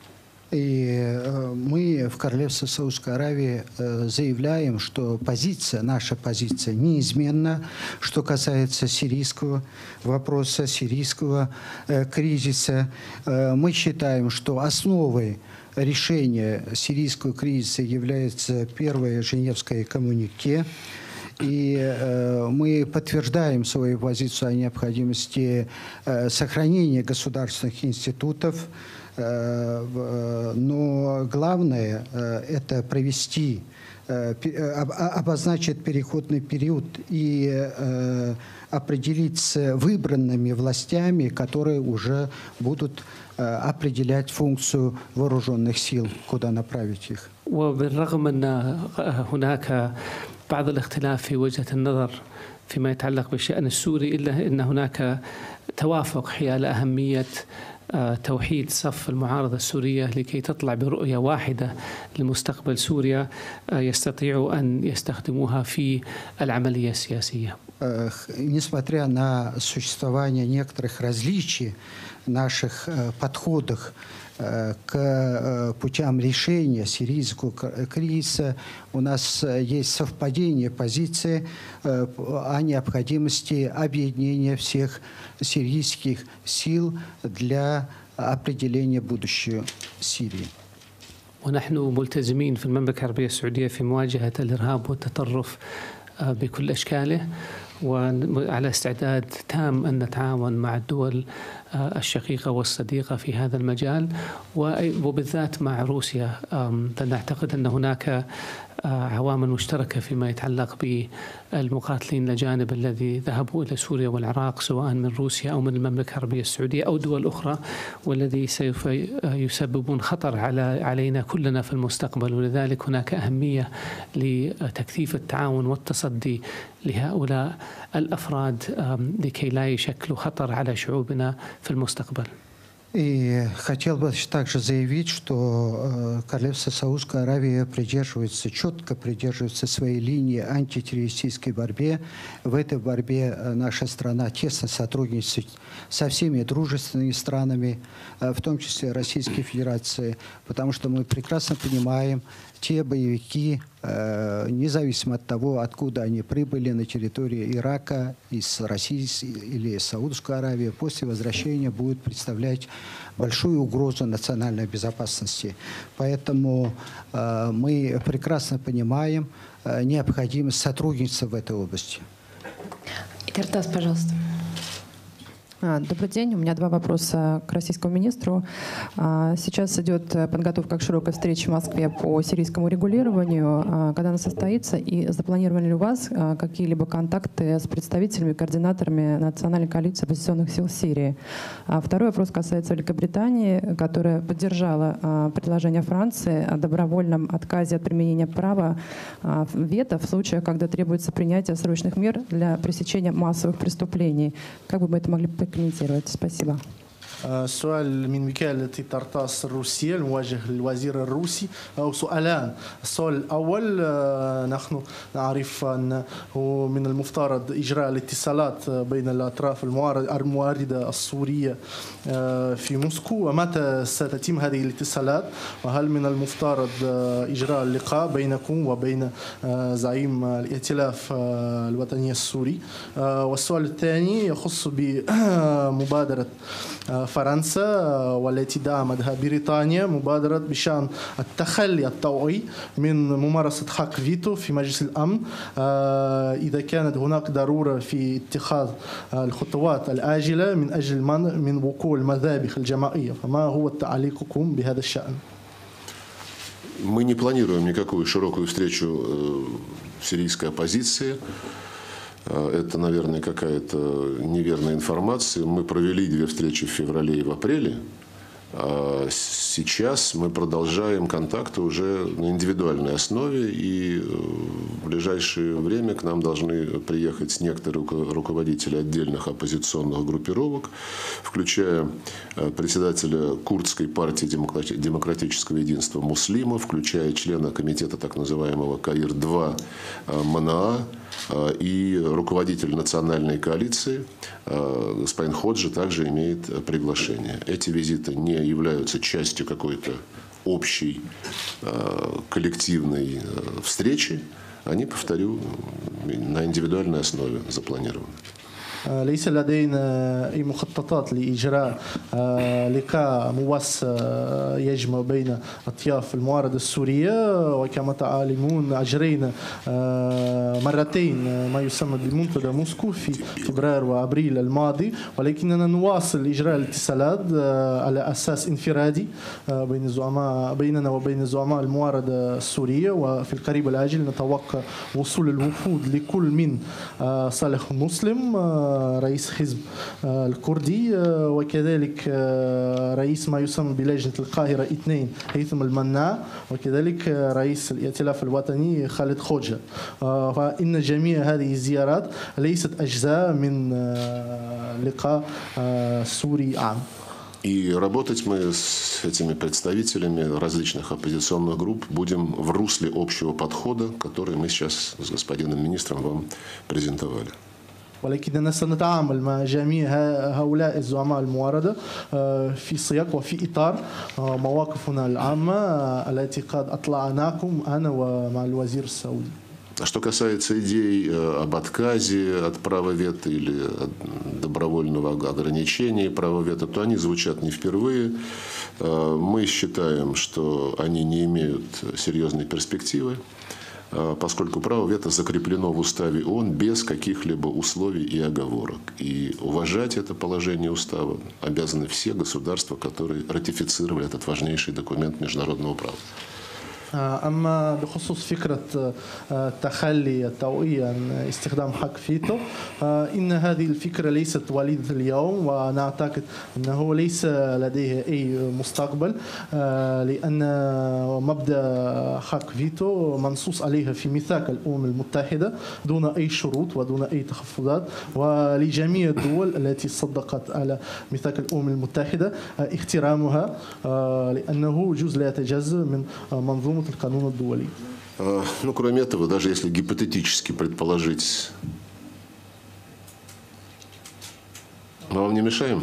И мы в Королевстве Саудовской Аравии заявляем, что наша позиция неизменна, что касается сирийского вопроса, сирийского кризиса. Мы считаем, что основой решения сирийского кризиса является первое Женевское коммюнике. И мы подтверждаем свою позицию о необходимости сохранения государственных институтов, но главное это обозначить переходный период и определить с выбранными властями, которые уже будут определять функцию вооруженных сил, куда направить их. وبالرغم أن هناك بعض الاختلاف في وجهة النظر فيما يتعلق بالشأن السوري، إلا أن هناك توافق حيال أهمية توحيد صف المعارضة السورية لكي تطلع برؤية واحدة لمستقبل سوريا يستطيعوا أن يستخدموها في العملية السياسية. Несмотря на существование некоторых различий в наших подходах к путям решения сирийского кризиса, у нас есть совпадение позиции о необходимости объединения всех сирийских сил для определения будущего Сирии. ونحن ملتزمين في المملكة العربية السعودية في مواجهة الإرهاب والتطرف بكل أشكاله، وعلى استعداد تام أن نتعاون مع الدول الشقيقة والصديقة في هذا المجال، وبالذات مع روسيا. نعتقد أن هناك عوامل مشتركة فيما يتعلق بالمقاتلين الأجانب الذي ذهبوا إلى سوريا والعراق سواء من روسيا أو من المملكة العربية السعودية أو دول أخرى، والذي سوف يسببون خطر علينا كلنا في المستقبل. ولذلك هناك أهمية لتكثيف التعاون والتصدي لهؤلاء الأفراد لكي لا يشكلوا خطر على شعوبنا في المستقبل. И хотел бы также заявить, что Королевство Саудовской Аравии четко придерживается своей линии антитеррористической борьбе. В этой борьбе наша страна тесно сотрудничает со всеми дружественными странами, в том числе Российской Федерации, потому что мы прекрасно понимаем, те боевики, независимо от того, откуда они прибыли на территории Ирака, из России или из Саудовской Аравии, после возвращения будут представлять большую угрозу национальной безопасности. Поэтому мы прекрасно понимаем необходимость сотрудничества в этой области. Тертас, пожалуйста. Добрый день. У меня два вопроса к российскому министру. Сейчас идет подготовка к широкой встрече в Москве по сирийскому регулированию. Когда она состоится, и запланированы ли у вас какие-либо контакты с представителями, координаторами Национальной коалиции оппозиционных сил Сирии? Второй вопрос касается Великобритании, которая поддержала предложение Франции о добровольном отказе от применения права вето в случаях, когда требуется принятие срочных мер для пресечения массовых преступлений. Как бы вы это могли прокомментировать? Спасибо. سؤال من وكالة طرطاس الروسية الموجه للوزير الروسي أو سؤالان. السؤال الأول نحن نعرف أنه من المفترض إجراء الاتصالات بين الأطراف المواردة السورية في موسكو، ومتى ستتم هذه الاتصالات؟ وهل من المفترض إجراء اللقاء بينكم وبين زعيم الائتلاف الوطني السوري؟ والسؤال الثاني يخص بمبادرة فرنسا والتي دعمتها بريطانيا، مبادرة بشأن التخلي الطوعي من ممارسة حق فيتو في مجلس الأمن إذا كانت هناك ضرورة في اتخاذ الخطوات الآجلة من أجل المنع من وقوع المذابح الجماعية. فما هو تعليقكم بهذا الشأن؟ Мы не планируем никакую широкую встречу сирийской оппозиции. Это, наверное, какая-то неверная информация. Мы провели 2 встречи в феврале и в апреле. А сейчас мы продолжаем контакты уже на индивидуальной основе, и в ближайшее время к нам должны приехать некоторые руководители отдельных оппозиционных группировок, включая председателя курдской партии демократического единства Муслима, включая члена комитета так называемого Каир-2 Манаа и руководитель национальной коалиции господин Ходжи также имеет приглашение. Эти визиты не являются частью какой-то общей коллективной встречи. Они, повторю, на индивидуальной основе запланированы. ليس لدينا أي مخططات لإجراء لقاء موسع يجمع بين أطياف المعارضة السورية، وكما تعلمون أجرينا مرتين ما يسمى بمنتدى موسكو في فبراير وأبريل الماضي، ولكننا نواصل إجراء الاتصالات على أساس انفرادي بيننا وبين زعماء المعارضة السورية، وفي القريب العاجل نتوقع وصول الوفود لكل من صالح مسلم رئيس حزب الكردي، وكذلك رئيس ما يسمى بلجنة القاهرة 2 هيثم المناع، وكذلك رئيس الائتلاف الوطني خالد خوجة. فإن جميع هذه الزيارات ليست أجزاء من لقاء سوري عام. И работать мы с этими представителями различных оппозиционных групп будем в русле общего подхода, который мы сейчас с господином министром вам презентовали. ولكننا سنتعامل مع جميع هؤلاء الزعماء المعارضة في سياق وفي إطار مواقفنا العامة التي قد أطلعناكم أنا ومع الوزير السعودي. А что касается идей об отказе от права вето или добровольного ограничения права вето, то они звучат не впервые. Мы считаем, что они не имеют серьезной перспективы, поскольку право вето закреплено в уставе ООН без каких-либо условий и оговорок. И уважать это положение устава обязаны все государства, которые ратифицировали этот важнейший документ международного права. أما بخصوص فكرة تخلي الطوعية عن استخدام حق فيتو، إن هذه الفكرة ليست وليدة اليوم، ونعتقد أنه ليس لديه أي مستقبل، لأن مبدأ حق فيتو منصوص عليها في ميثاق الأمم المتحدة دون أي شروط ودون أي تخفضات، ولجميع الدول التي صدقت على ميثاق الأمم المتحدة احترامها، لأنه جزء لا يتجزأ من منظومة القانون الدولي. Ну, кроме этого, даже если гипотетически предположить... Мы вам не мешаем?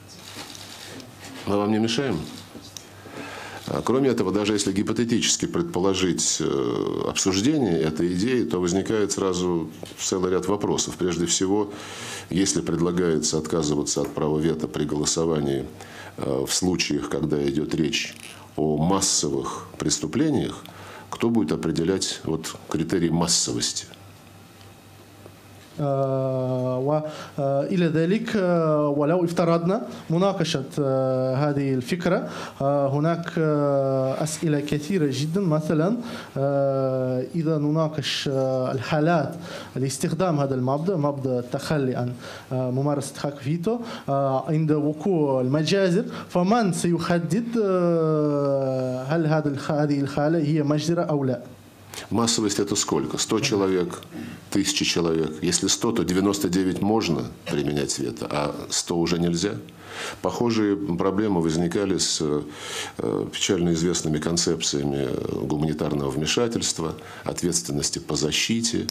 Мы вам не мешаем? Кроме этого, даже если гипотетически предположить обсуждение этой идеи, то возникает сразу целый ряд вопросов. Прежде всего, если предлагается отказываться от права вето при голосовании в случаях, когда идет речь о массовых преступлениях, кто будет определять критерий массовости? وإلى ذلك ولو افترضنا مناقشة هذه الفكرة هناك أسئلة كثيرة جدا. مثلا إذا نناقش الحالات لاستخدام هذا المبدأ، مبدأ التخلي عن ممارسة حق فيتو عند وقوع المجازر، فمن سيحدد هل هذه الحالة هي مجزرة أو لا؟ Массовость это сколько? 100 человек, 1000 человек. Если 100, то 99 можно применять вето, а 100 уже нельзя. Похожие проблемы возникали с печально известными концепциями гуманитарного вмешательства, ответственности по защите.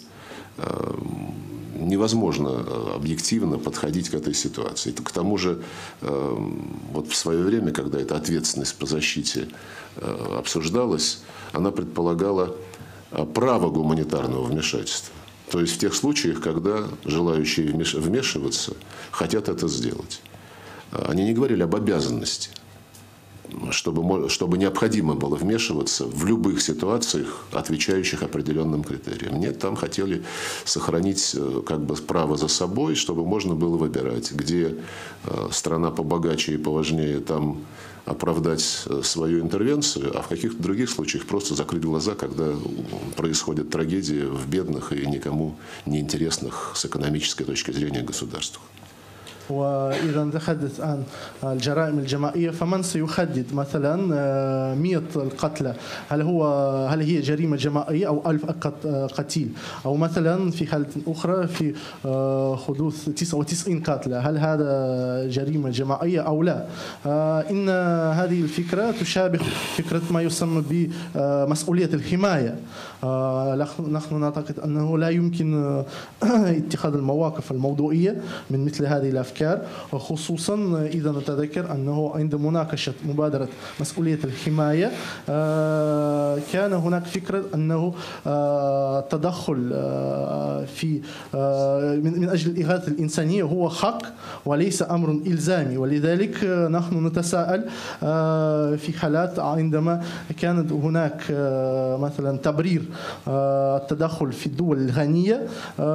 Невозможно объективно подходить к этой ситуации. К тому же, вот в свое время, когда эта ответственность по защите обсуждалась, она предполагала право гуманитарного вмешательства. То есть в тех случаях, когда желающие вмешиваться хотят это сделать. Они не говорили об обязанности, чтобы необходимо было вмешиваться в любых ситуациях, отвечающих определенным критериям. Нет, там хотели сохранить как бы право за собой, чтобы можно было выбирать, где страна побогаче и поважнее, там оправдать свою интервенцию, а в каких-то других случаях просто закрыть глаза, когда происходят трагедии в бедных и никому не интересных с экономической точки зрения государствах. وإذا نتحدث عن الجرائم الجماعية، فمن سيحدد مثلا 100 القتلى هل هي جريمة جماعية أو 1000 قتيل، أو مثلا في حالة أخرى في حدوث 99 قتلى هل هذا جريمة جماعية أو لا؟ إن هذه الفكرة تشابه فكرة ما يسمى بمسؤولية الحماية. نحن نعتقد أنه لا يمكن اتخاذ المواقف الموضوعية من مثل هذه الأفكار، وخصوصا إذا نتذكر أنه عند مناقشة مبادرة مسؤولية الحماية كان هناك فكرة أنه التدخل في من أجل الإغاثة الإنسانية هو حق وليس أمر إلزامي. ولذلك نحن نتساءل في حالات عندما كانت هناك مثلا تبرير التدخل في الدول الغنية،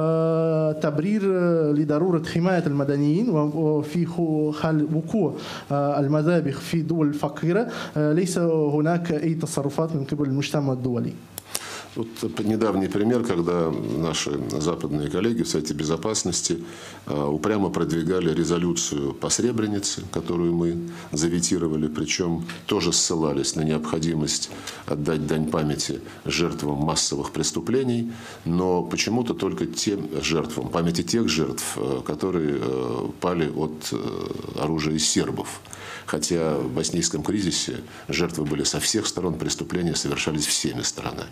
تبرير لضرورة حماية المدنيين، وفي حال وقوع المذابح في دول فقيرة ليس هناك أي تصرفات من قبل المجتمع الدولي. Вот недавний пример, когда наши западные коллеги в Совете Безопасности упрямо продвигали резолюцию по Сребренице, которую мы заветировали, причем тоже ссылались на необходимость отдать дань памяти жертвам массовых преступлений, но почему-то только тем жертвам, памяти тех жертв, которые пали от оружия сербов. Хотя в боснийском кризисе жертвы были со всех сторон, преступления совершались всеми сторонами.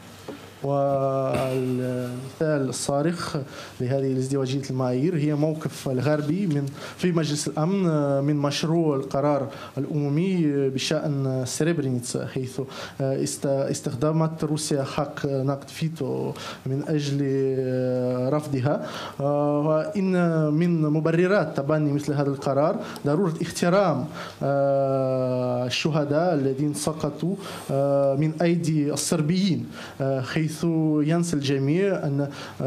والمثال الصارخ لهذه الازدواجية المعايير هي موقف الغربي في مجلس الأمن من مشروع القرار الأممي بشأن سريبرينيتسا، حيث استخدمت روسيا حق نقد فيتو من أجل رفضها. وإن من مبررات تبني مثل هذا القرار ضرورة احترام الشهداء الذين سقطوا من أيدي الصربيين، حيث ينسى الجميع أن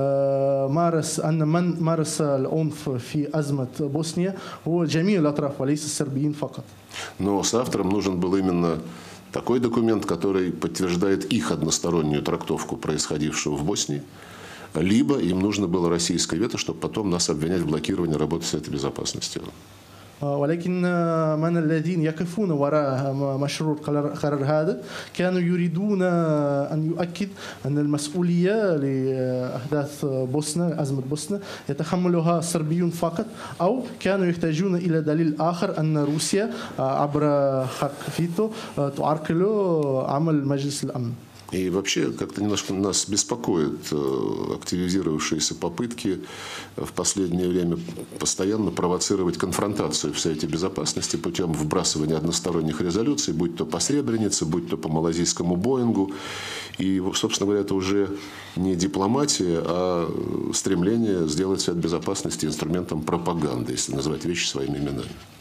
من مارس العنف في أزمة بوسنيا هو جميع الأطراف وليس الصربيين فقط. Но соавторам нужен был именно такой документ, который подтверждает их одностороннюю трактовку происходившего в Боснии, либо им нужно было российское вето, чтобы потом нас обвинять в блокировании работы Совета Безопасности. ولكن من الذين يقفون وراء مشروع القرار هذا كانوا يريدون أن يؤكد أن المسؤولية لأحداث بوسنة، أزمة بوسنة، يتحملها الصربيون فقط، أو كانوا يحتاجون إلى دليل آخر أن روسيا عبر حق فيتو تعرقل عمل مجلس الأمن. И вообще как-то немножко нас беспокоят активизировавшиеся попытки в последнее время постоянно провоцировать конфронтацию в Совете Безопасности путем вбрасывания односторонних резолюций, будь то по Сребренице, будь то по малазийскому Боингу. И, собственно говоря, это уже не дипломатия, а стремление сделать Совет Безопасности инструментом пропаганды, если называть вещи своими именами.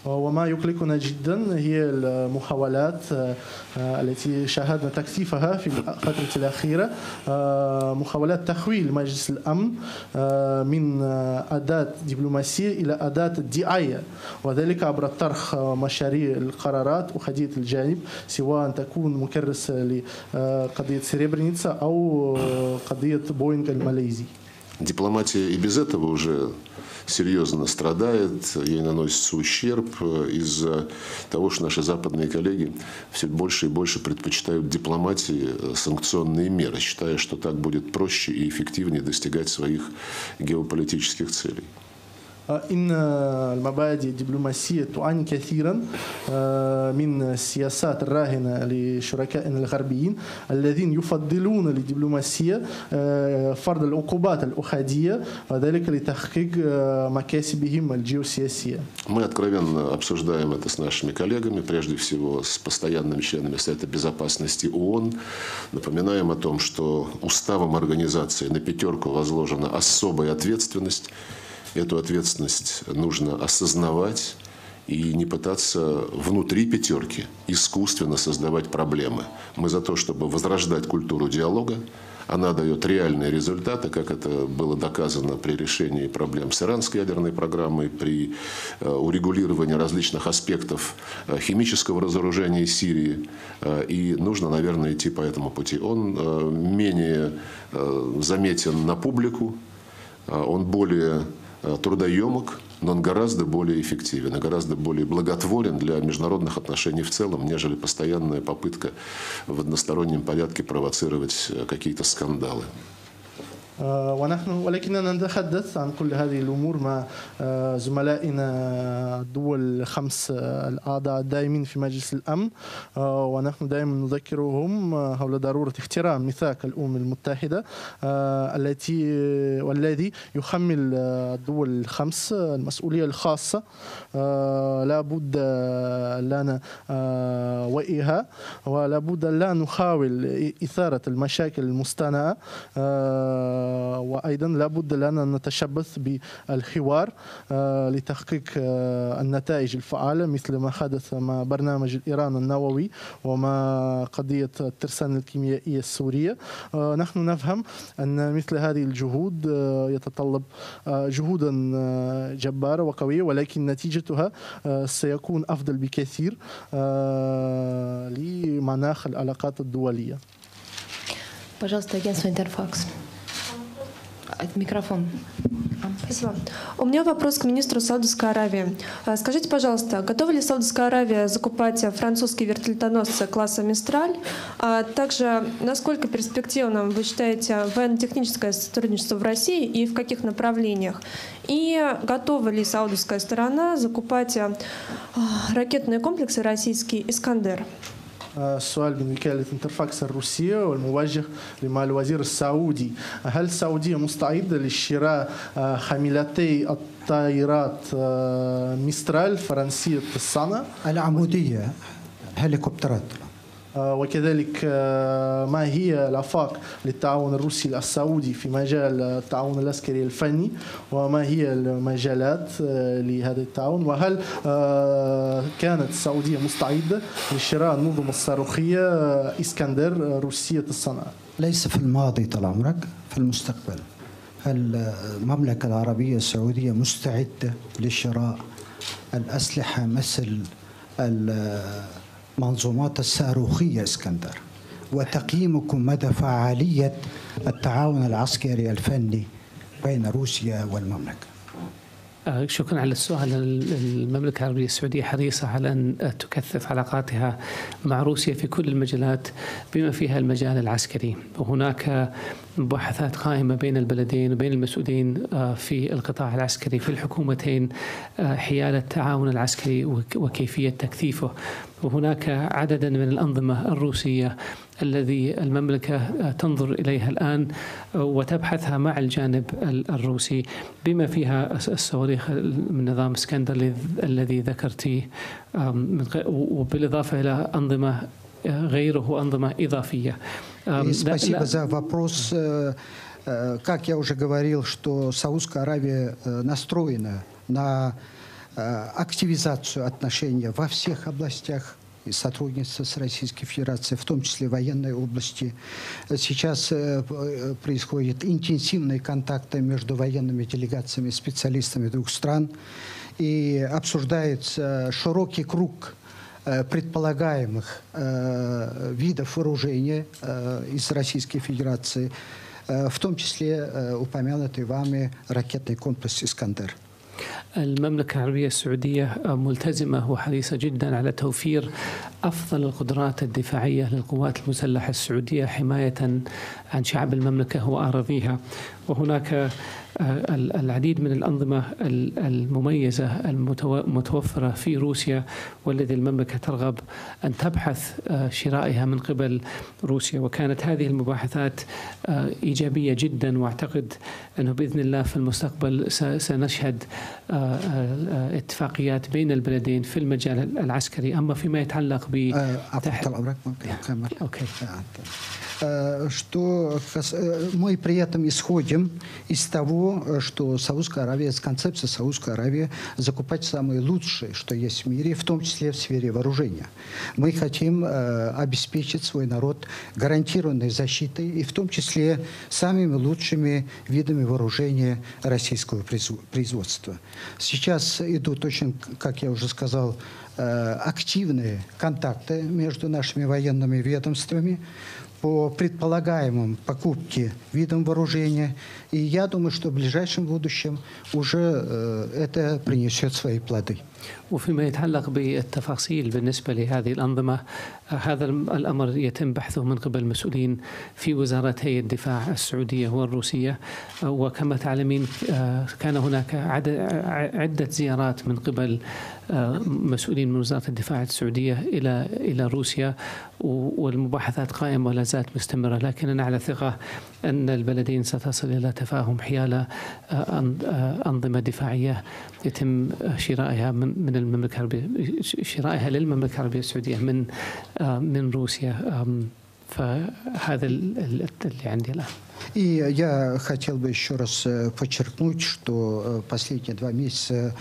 وما يقلقنا جدا هي المحاولات التي شاهدنا تكثيفها في الفترة الأخيرة، محاولات تحويل مجلس الأمن من أداة دبلوماسية إلى أداة الدعاية، وذلك عبر طرح مشاريع القرارات أحادية الجانب، سواء تكون مكرسة لقضية سريبرينيتسا أو قضية بوينغ الماليزي. Дипломатия и без этого уже серьезно страдает, ей наносится ущерб из-за того, что наши западные коллеги все больше и больше предпочитают дипломатии санкционные меры, считая, что так будет проще и эффективнее достигать своих геополитических целей. إن المبادئ الدبلوماسية تعاني كثيرا من السياسات الراهنة لشركائنا الغربيين الذين يفضلون للدبلوماسية فرض العقوبات الأحادية، وذلك لتحقيق مكاسبهم الجيوسياسية. Мы откровенно обсуждаем это с нашими коллегами, прежде всего с постоянными членами Совета Безопасности ООН. Напоминаем о том, что уставом организации на пятерку возложена особая ответственность. Эту ответственность нужно осознавать и не пытаться внутри пятерки искусственно создавать проблемы. Мы за то, чтобы возрождать культуру диалога. Она дает реальные результаты, как это было доказано при решении проблем с иранской ядерной программой, при урегулировании различных аспектов химического разоружения Сирии. И нужно, наверное, идти по этому пути. Он менее заметен на публику, он более трудоемок, но он гораздо более эффективен и гораздо более благотворен для международных отношений в целом, нежели постоянная попытка в одностороннем порядке провоцировать какие-то скандалы. ولكننا نتحدث عن كل هذه الأمور مع زملائنا الدول الخمس الأعضاء الدائمين في مجلس الأمن، ونحن دائما نذكرهم حول ضرورة احترام ميثاق الأمم المتحدة والذي يحمل الدول الخمس المسؤولية الخاصة. لا بد لنا وعيها، ولا بد لا نحاول إثارة المشاكل المصطنعة، وأيضا لا بد لنا أن نتشبث بالحوار لتحقيق النتائج الفعالة، مثل ما حدث مع برنامج إيران النووي ومع قضية الترسانة الكيميائية السورية. نحن نفهم أن مثل هذه الجهود يتطلب جهودا جبارة وقوية، ولكن نتيجتها سيكون أفضل بكثير لمناخ العلاقات الدولية. Пожалуйста, агентство Интерфакс. Микрофон. Спасибо. У меня вопрос к министру Саудовской Аравии. Скажите, пожалуйста, готова ли Саудовская Аравия закупать французские вертолетоносцы класса «Мистраль»? А также, насколько перспективным вы считаете военно-техническое сотрудничество в России и в каких направлениях? И готова ли саудовская сторона закупать ракетные комплексы российские «Искандер»? السؤال من وكالة انترفاكس الروسية والموجه لمع الوزير السعودي: هل السعودية مستعدة لشراء حاملتي الطائرات ميسترال فرنسية الصنع العمودية هليكوبترات؟ وكذلك ما هي الآفاق للتعاون الروسي السعودي في مجال التعاون العسكري الفني، وما هي المجالات لهذا التعاون، وهل كانت السعودية مستعدة لشراء النظم الصاروخية إسكندر روسية الصنع؟ ليس في الماضي طال عمرك، في المستقبل. هل المملكة العربية السعودية مستعدة لشراء الأسلحة مثل المنظومات الصاروخية اسكندر؟ وتقييمكم مدى فعالية التعاون العسكري الفني بين روسيا والمملكة؟ شكرا على السؤال. المملكة العربية السعودية حريصة على أن تكثف علاقاتها مع روسيا في كل المجالات بما فيها المجال العسكري، وهناك مباحثات قائمة بين البلدين وبين المسؤولين في القطاع العسكري في الحكومتين حيال التعاون العسكري وكيفية تكثيفه. وهناك عددا من الأنظمة الروسية الذي المملكة تنظر إليها الآن وتبحثها مع الجانب الروسي، بما فيها الصواريخ من نظام اسكندر الذي ذكرتيه، وبالإضافة إلى أنظمة غيره، أنظمة إضافية. Спасибо за вопрос. Как я уже говорил, что Саудовская Аравия настроена на активизацию отношений во всех областях и сотрудничество с Российской Федерацией, в том числе в военной области. Сейчас происходят интенсивные контакты между военными делегациями и специалистами двух стран, и обсуждается широкий круг предполагаемых видов вооружения из Российской Федерации, в том числе упомянутый вами ракетный комплекс «Искандер». المملكة العربية السعودية ملتزمة وحريصة جدا على توفير أفضل القدرات الدفاعية للقوات المسلحة السعودية حماية عن شعب المملكة وأراضيها. وهناك العديد من الأنظمة المميزة المتوفرة في روسيا، والذي المملكة ترغب أن تبحث شرائها من قبل روسيا. وكانت هذه المباحثات إيجابية جدا، وأعتقد أنه بإذن الله في المستقبل سنشهد اتفاقيات بين البلدين في المجال العسكري. أما فيما يتعلق ب что мы при этом исходим из того, что Саудовская Аравия, с концепции Саудовской Аравии закупать самые лучшие, что есть в мире, в том числе в сфере вооружения. Мы хотим обеспечить свой народ гарантированной защитой, и в том числе самыми лучшими видами вооружения российского производства. Сейчас идут очень, как я уже сказал, активные контакты между нашими военными ведомствами по предполагаемым покупке видам вооружения. И я думаю, что в ближайшем будущем уже это принесет свои плоды. وفيما يتعلق بالتفاصيل بالنسبة لهذه الأنظمة، هذا الأمر يتم بحثه من قبل المسؤولين في وزارتي الدفاع السعودية والروسية. وكما تعلمين كان هناك عدة زيارات من قبل مسؤولين من وزارة الدفاع السعودية إلى روسيا، والمباحثات قائمة ولا زالت مستمرة. لكننا على ثقة أن البلدين ستصل إلى تفاهم حيال أنظمة دفاعية يتم شرائها من المملكة العربية، شرائها للمملكة العربية السعودية من روسيا. فهذا اللي عندي الآن. И я хотел бы еще раз подчеркнуть, что последние 2 месяца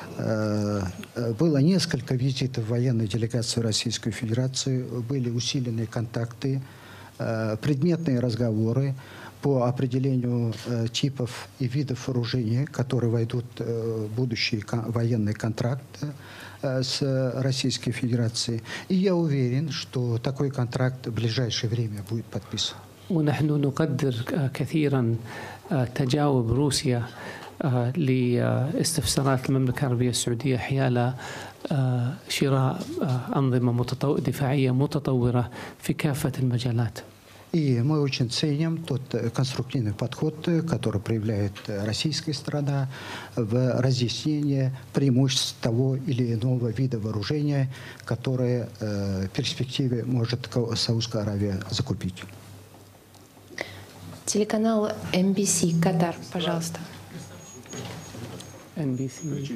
было несколько визитов военной делегации Российской Федерации, были усиленные контакты, предметные разговоры по определению типов и видов вооружения, которые войдут в будущий военный контракт с Российской Федерацией. И я уверен, что такой контракт в ближайшее время будет подписан. ونحن نقدر كثيرا تجاوب روسيا لاستفسارات المملكة العربية السعودية حيال شراء أنظمة دفاعية متطورة في كافة المجالات. И мы очень ценим тот конструктивный подход, который проявляет российская сторона в разъяснении преимуществ того или иного вида вооружения, которое в перспективе может Саудовская Аравия закупить. Телеканал MBC, Катар, пожалуйста. NBC.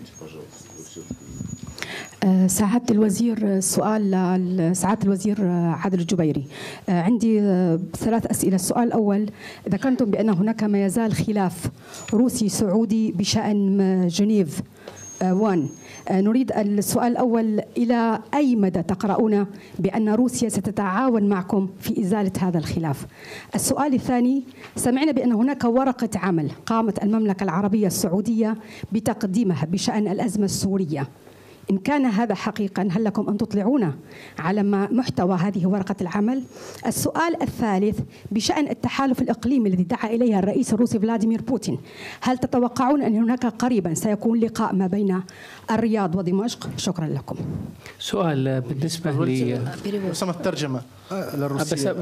سعادة الوزير، سؤال لسعادة الوزير عادل الجبيري. عندي 3 أسئلة. السؤال الأول: ذكرتم بأن هناك ما يزال خلاف روسي سعودي بشأن جنيف 1. نريد السؤال الأول: إلى أي مدى تقرؤون بأن روسيا ستتعاون معكم في إزالة هذا الخلاف؟ السؤال الثاني: سمعنا بأن هناك ورقة عمل قامت المملكة العربية السعودية بتقديمها بشأن الأزمة السورية. إن كان هذا حقيقا، هل لكم أن تطلعونا على محتوى هذه ورقة العمل؟ السؤال الثالث بشأن التحالف الإقليمي الذي دعا إليه الرئيس الروسي فلاديمير بوتين، هل تتوقعون أن هناك قريبا سيكون لقاء ما بين الرياض ودمشق؟ شكرا لكم. سؤال بالنسبة لي Сама терджима ларусия.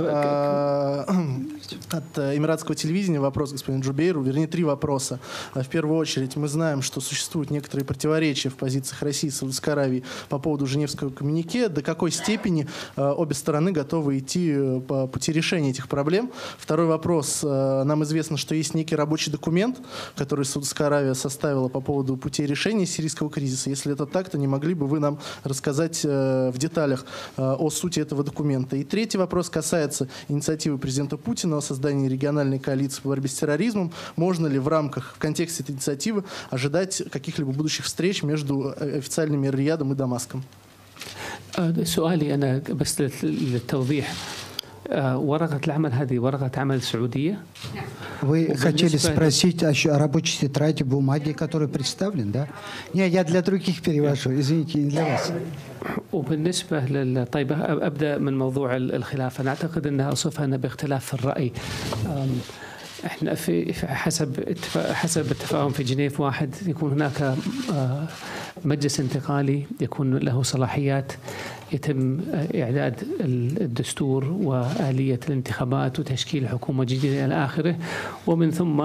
От эмиратского телевидения вопрос господину Джубейру, вернее 3 вопроса. В первую очередь, мы знаем, что существуют некоторые противоречия в позициях России и Саудовской Аравии по поводу Женевского коммюнике, до какой степени обе стороны готовы идти по пути решения этих проблем. Второй вопрос. Нам известно, что есть некий рабочий документ, который Саудовская Аравия составила по поводу путей решения сирийского кризиса. Если это так, то не могли бы вы нам рассказать в деталях о сути этого документа? И третий вопрос касается инициативы президента Путина о создании региональной коалиции по борьбе с терроризмом. Можно ли в контексте этой инициативы ожидать каких-либо будущих встреч между официальными Риядом и Дамаском? سؤالي أنا بس للتوضيح ورقة العمل هذه ورقة عمل سعودية. Вы хотели спросить о рабочей тетради бумаги, которая представлена, да? Нет, я для других перевожу, извините, не для вас. وبالنسبة طيب أبدأ من موضوع الخلاف. أنا أعتقد أنها أصفها أنا باختلاف في الرأي. احنا في حسب التفاهم في جنيف واحد يكون هناك مجلس انتقالي يكون له صلاحيات، يتم إعداد الدستور وآلية الانتخابات وتشكيل حكومة جديدة إلى آخره، ومن ثم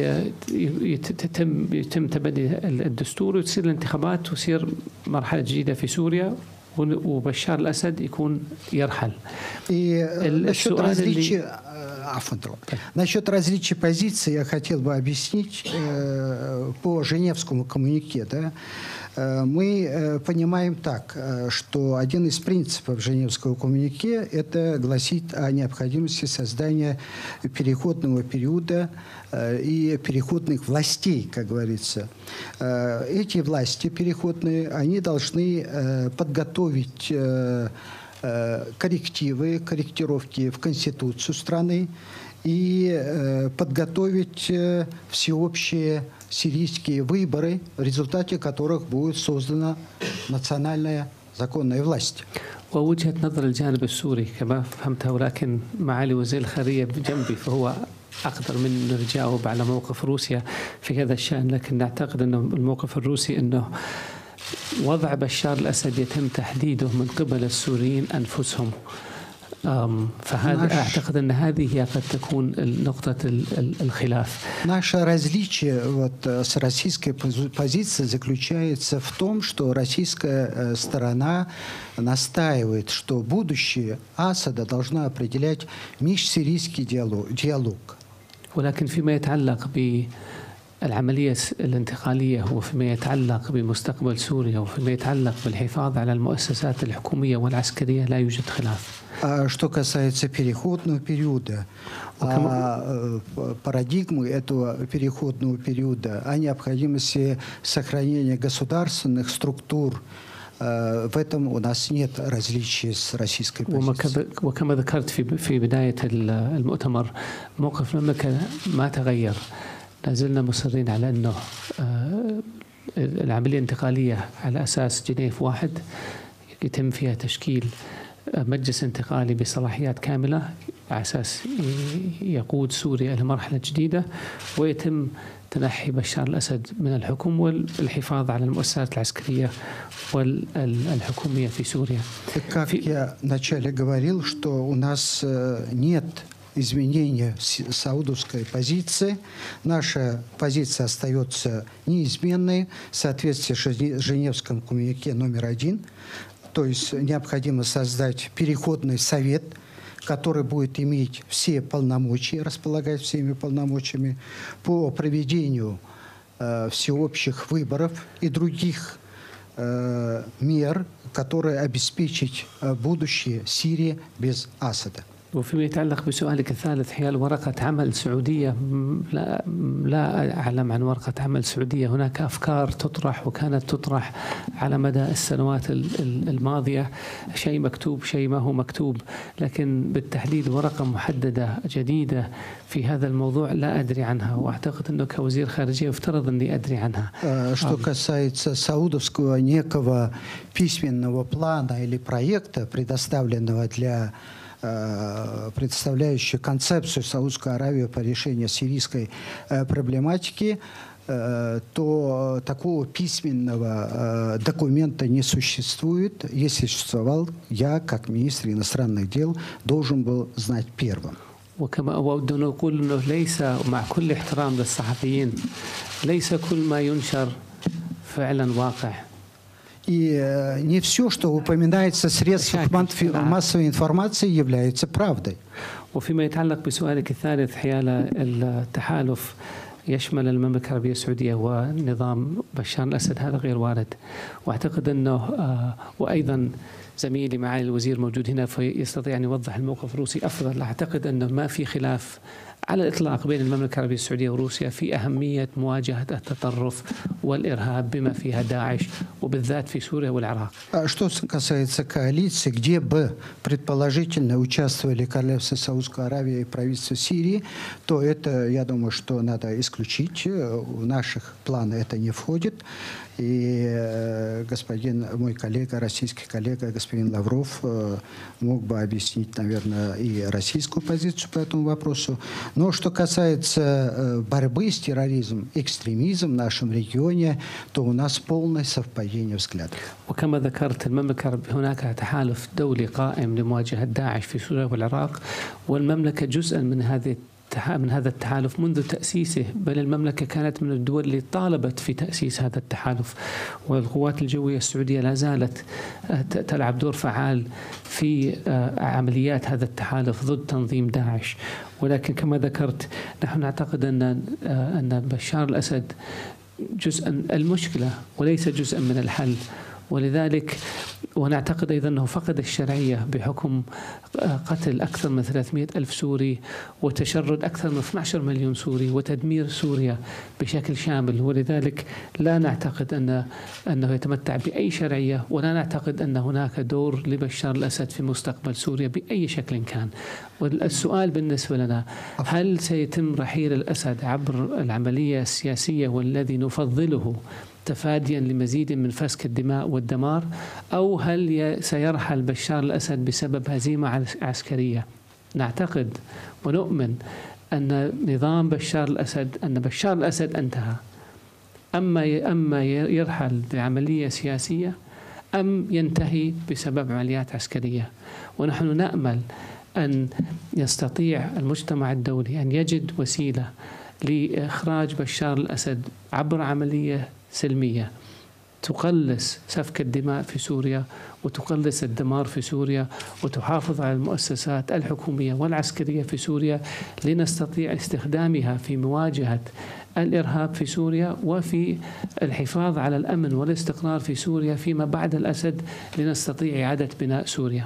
يتم تبني الدستور وتصير الانتخابات وتصير مرحلة جديدة في سوريا وبشار الأسد يكون يرحل. Насчет различия позиций я хотел бы объяснить по Женевскому коммюнике. Да? Мы понимаем так, что один из принципов Женевского коммюнике это гласит о необходимости создания переходного периода и переходных властей, как говорится. Эти власти переходные, они должны подготовить корректировки в Конституцию страны и подготовить всеобщие сирийские выборы, в результате которых будет создана национальная законная власть. ووجهة نظر الجانب السوري كما فهمتها، ولكن معالي وزير الخارجية بجنبي فهو أقدر من نجاوب على موقف روسيا في هذا الشأن، لكن نعتقد أن الموقف الروسي أنه وضع بشار الأسد يتم تحديده من قبل السوريين أنفسهم. فهذا أعتقد أن هذه هي قد تكون نقطة الخلاف. Наше различие с российской позицией заключается в том, что российская сторона настаивает, что будущее Асада должно определять межсирийский диалог. ولكن فيما يتعلق العملية الانتقالية وفيما يتعلق بمستقبل سوريا وفيما يتعلق بالحفاظ على المؤسسات الحكومية والعسكرية لا يوجد خلاف. Что касается переходного периода, парадигмы этого переходного периода, о необходимости сохранения государственных структур, в этом у нас нет различий с российской позицией. وكما ذكرت في بداية المؤتمر موقف المملكة ما تغير. لازلنا مصرين على أنه العملية الانتقالية على أساس جنيف واحد يتم فيها تشكيل مجلس انتقالي بصلاحيات كاملة على أساس يقود سوريا إلى مرحلة جديدة، ويتم تنحي بشار الأسد من الحكم والحفاظ على المؤسسات العسكرية والحكومية في سوريا. Как я вначале говорил, что у нас нет изменения саудовской позиции. Наша позиция остается неизменной в соответствии с Женевским коммюнике номер 1. То есть необходимо создать переходный совет, который будет иметь все полномочия, располагать всеми полномочиями по проведению всеобщих выборов и других мер, которые обеспечат будущее Сирии без Асада. وفيما يتعلق بسؤالك الثالث حيال ورقة عمل سعودية، لا أعلم عن ورقة عمل سعودية. هناك أفكار تطرح وكانت تطرح على مدى السنوات الماضية، شيء مكتوب شيء ما هو مكتوب، لكن بالتحديد ورقة محددة جديدة في هذا الموضوع لا أدري عنها، وأعتقد أنه كوزير خارجية يفترض أني أدري عنها. Что касается саудовского некого письменного плана или проекта, предоставленного для представляющий концепцию Саудовской Аравии по решению сирийской проблематики, то такого письменного документа не существует. Если существовал, я, как министр иностранных дел, должен был знать первым. وكما أود أن أقول أنه ليس، مع كل احترام للصحفيين، ليس كل ما ينشر فعلا واقع. И не все, что упоминается в средствах массовой информации, является правдой. وفيما يتعلق بسؤالك الثالث حيال التحالف يشمل المملكة العربية السعودية ونظام بشار الأسد، هذا غير وارد. وأعتقد أنه وأيضا زميلي معالي الوزير موجود هنا فيستطيع أن يوضح الموقف الروسي أفضل. أعتقد أنه ما في خلاف على الإطلاق بين المملكة العربية السعودية وروسيا في أهمية مواجهة التطرف والإرهاب بما فيها داعش وبالذات في سوريا والعراق. Что касается коалиции, где бы предположительно участвовали Королевство Саудовской Аравии и правительство Сирии, то это, я думаю, что надо исключить. В наших планах это не входит. И господин, мой коллега, российский коллега, господин Лавров, мог бы объяснить, наверное, и российскую позицию по этому вопросу. Но что касается борьбы с терроризмом, экстремизмом в нашем регионе, то у нас полное совпадение взглядов. وكما ذكرت المملكة هناك تحالف دولي قائم لمواجهة داعش في سوريا والعراق، والمملكة جزء من هذا التحالف منذ تأسيسه، بل المملكة كانت من الدول اللي طالبت في تأسيس هذا التحالف. والقوات الجوية السعودية لا زالت تلعب دور فعال في عمليات هذا التحالف ضد تنظيم داعش. ولكن كما ذكرت نحن نعتقد أن بشار الأسد جزء المشكلة وليس جزء من الحل، ولذلك ونعتقد أيضا أنه فقد الشرعية بحكم قتل أكثر من 300,000 سوري وتشرد أكثر من 12 مليون سوري وتدمير سوريا بشكل شامل. ولذلك لا نعتقد أنه يتمتع بأي شرعية، ولا نعتقد أن هناك دور لبشار الأسد في مستقبل سوريا بأي شكل كان. والسؤال بالنسبة لنا، هل سيتم رحيل الأسد عبر العملية السياسية والذي نفضله تفاديا لمزيد من فسك الدماء والدمار، أو هل سيرحل بشار الأسد بسبب هزيمة عسكرية؟ نعتقد ونؤمن أن نظام بشار الأسد انتهى، أما يرحل بعملية سياسية أم ينتهي بسبب عمليات عسكرية. ونحن نأمل أن يستطيع المجتمع الدولي أن يجد وسيلة لإخراج بشار الأسد عبر عملية سلمية تقلص سفك الدماء في سوريا وتقلص الدمار في سوريا وتحافظ على المؤسسات الحكومية والعسكرية في سوريا، لنستطيع استخدامها في مواجهة الإرهاب في سوريا وفي الحفاظ على الأمن والاستقرار في سوريا فيما بعد الأسد، لنستطيع إعادة بناء سوريا.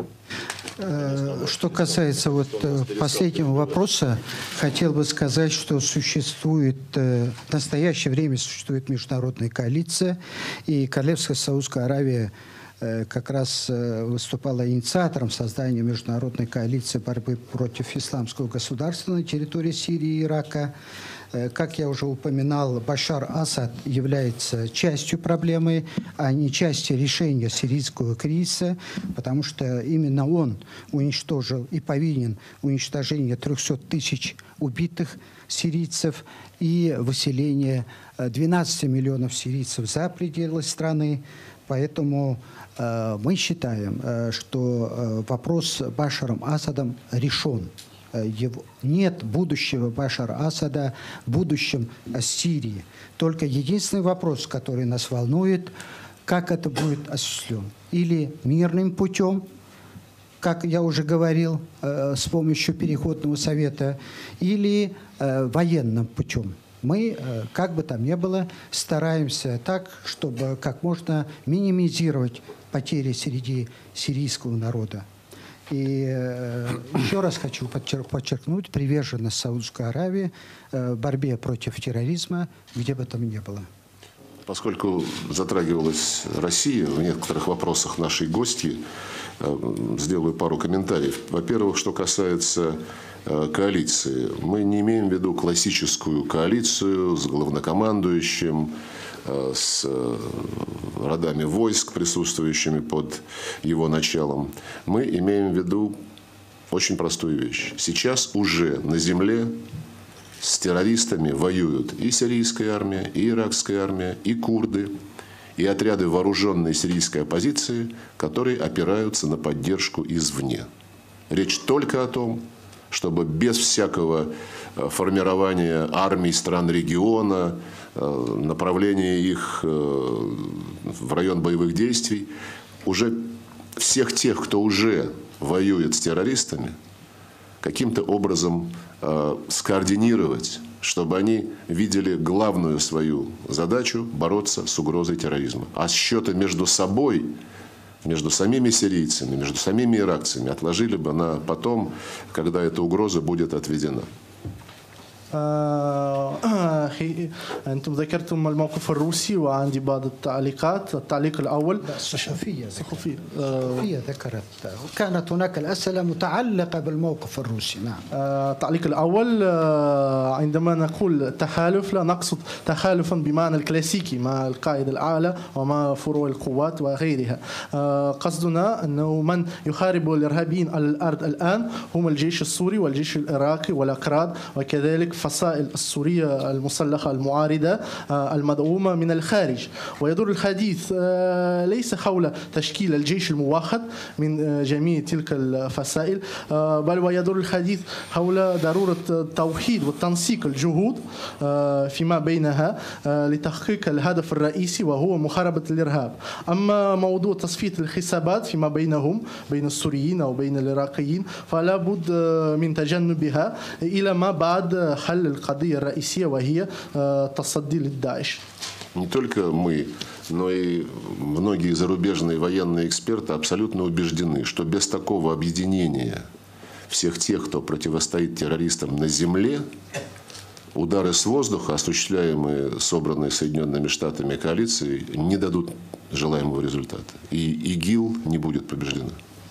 Что касается последнего вопроса, хотел бы сказать, что в настоящее время существует международная коалиция, и Королевство Саудовской Аравии как раз выступала инициатором создания международной коалиции борьбы против исламского государства на территории Сирии и Ирака. Как я уже упоминал, Башар Асад является частью проблемы, а не частью решения сирийского кризиса, потому что именно он уничтожил и повинен в уничтожении 300 тысяч убитых сирийцев и выселение 12 миллионов сирийцев за пределы страны. Поэтому мы считаем, что вопрос с Башаром Асадом решен. Нет будущего Башара Асада в будущем Сирии. Только единственный вопрос, который нас волнует, как это будет осуществлен. Или мирным путем, как я уже говорил, с помощью Переходного совета, или военным путем. Мы, как бы там ни было, стараемся так, чтобы как можно минимизировать потери среди сирийского народа. И еще раз хочу подчеркнуть приверженность Саудовской Аравии в борьбе против терроризма, где бы там ни было. Поскольку затрагивалась Россия в некоторых вопросах нашей гости, сделаю пару комментариев. Во-первых, что касается коалиции. Мы не имеем в виду классическую коалицию с главнокомандующим, с родами войск, присутствующими под его началом. Мы имеем в виду очень простую вещь. Сейчас уже на земле с террористами воюют и сирийская армия, и иракская армия, и курды, и отряды вооруженной сирийской оппозиции, которые опираются на поддержку извне. Речь только о том, чтобы без всякого формирования армий стран региона, направления их в район боевых действий, уже всех тех, кто уже воюет с террористами, каким-то образом скоординировать, чтобы они видели главную свою задачу – бороться с угрозой терроризма. А счеты между собой, между самими сирийцами, между самими иракцами отложили бы на потом, когда эта угроза будет отведена. أنتم ذكرتم الموقف الروسي وعندي بعض التعليقات. التعليق الأول الصحفية ذكرت وكانت هناك الأسئلة متعلقة بالموقف الروسي. نعم. التعليق الأول عندما نقول تحالف لا نقصد تحالفا بمعنى الكلاسيكي مع القائد الأعلى ومع فروع القوات وغيرها. قصدنا أنه من يحارب الإرهابيين على الأرض الآن هم الجيش السوري والجيش العراقي والأكراد وكذلك فصائل السورية المسلحة المعارضة المدعومة من الخارج. ويدور الحديث ليس حول تشكيل الجيش الموحد من جميع تلك الفصائل، بل ويدور الحديث حول ضرورة التوحيد والتنسيق الجهود فيما بينها لتحقيق الهدف الرئيسي وهو محاربة الإرهاب. أما موضوع تصفية الحسابات فيما بينهم بين السوريين أو بين العراقيين فلا بد من تجنبها إلى ما بعد حل القضية الرئيسية وهي تصدي للداعش. Не только мы, но и многие зарубежные военные эксперты абсолютно убеждены, что без такого объединения всех тех, кто противостоит террористам на земле, удары с воздуха, осуществляемые, собранные Соединенными Штатами коалицией, не дадут желаемого результата. И ИГИЛ не будет побеждена.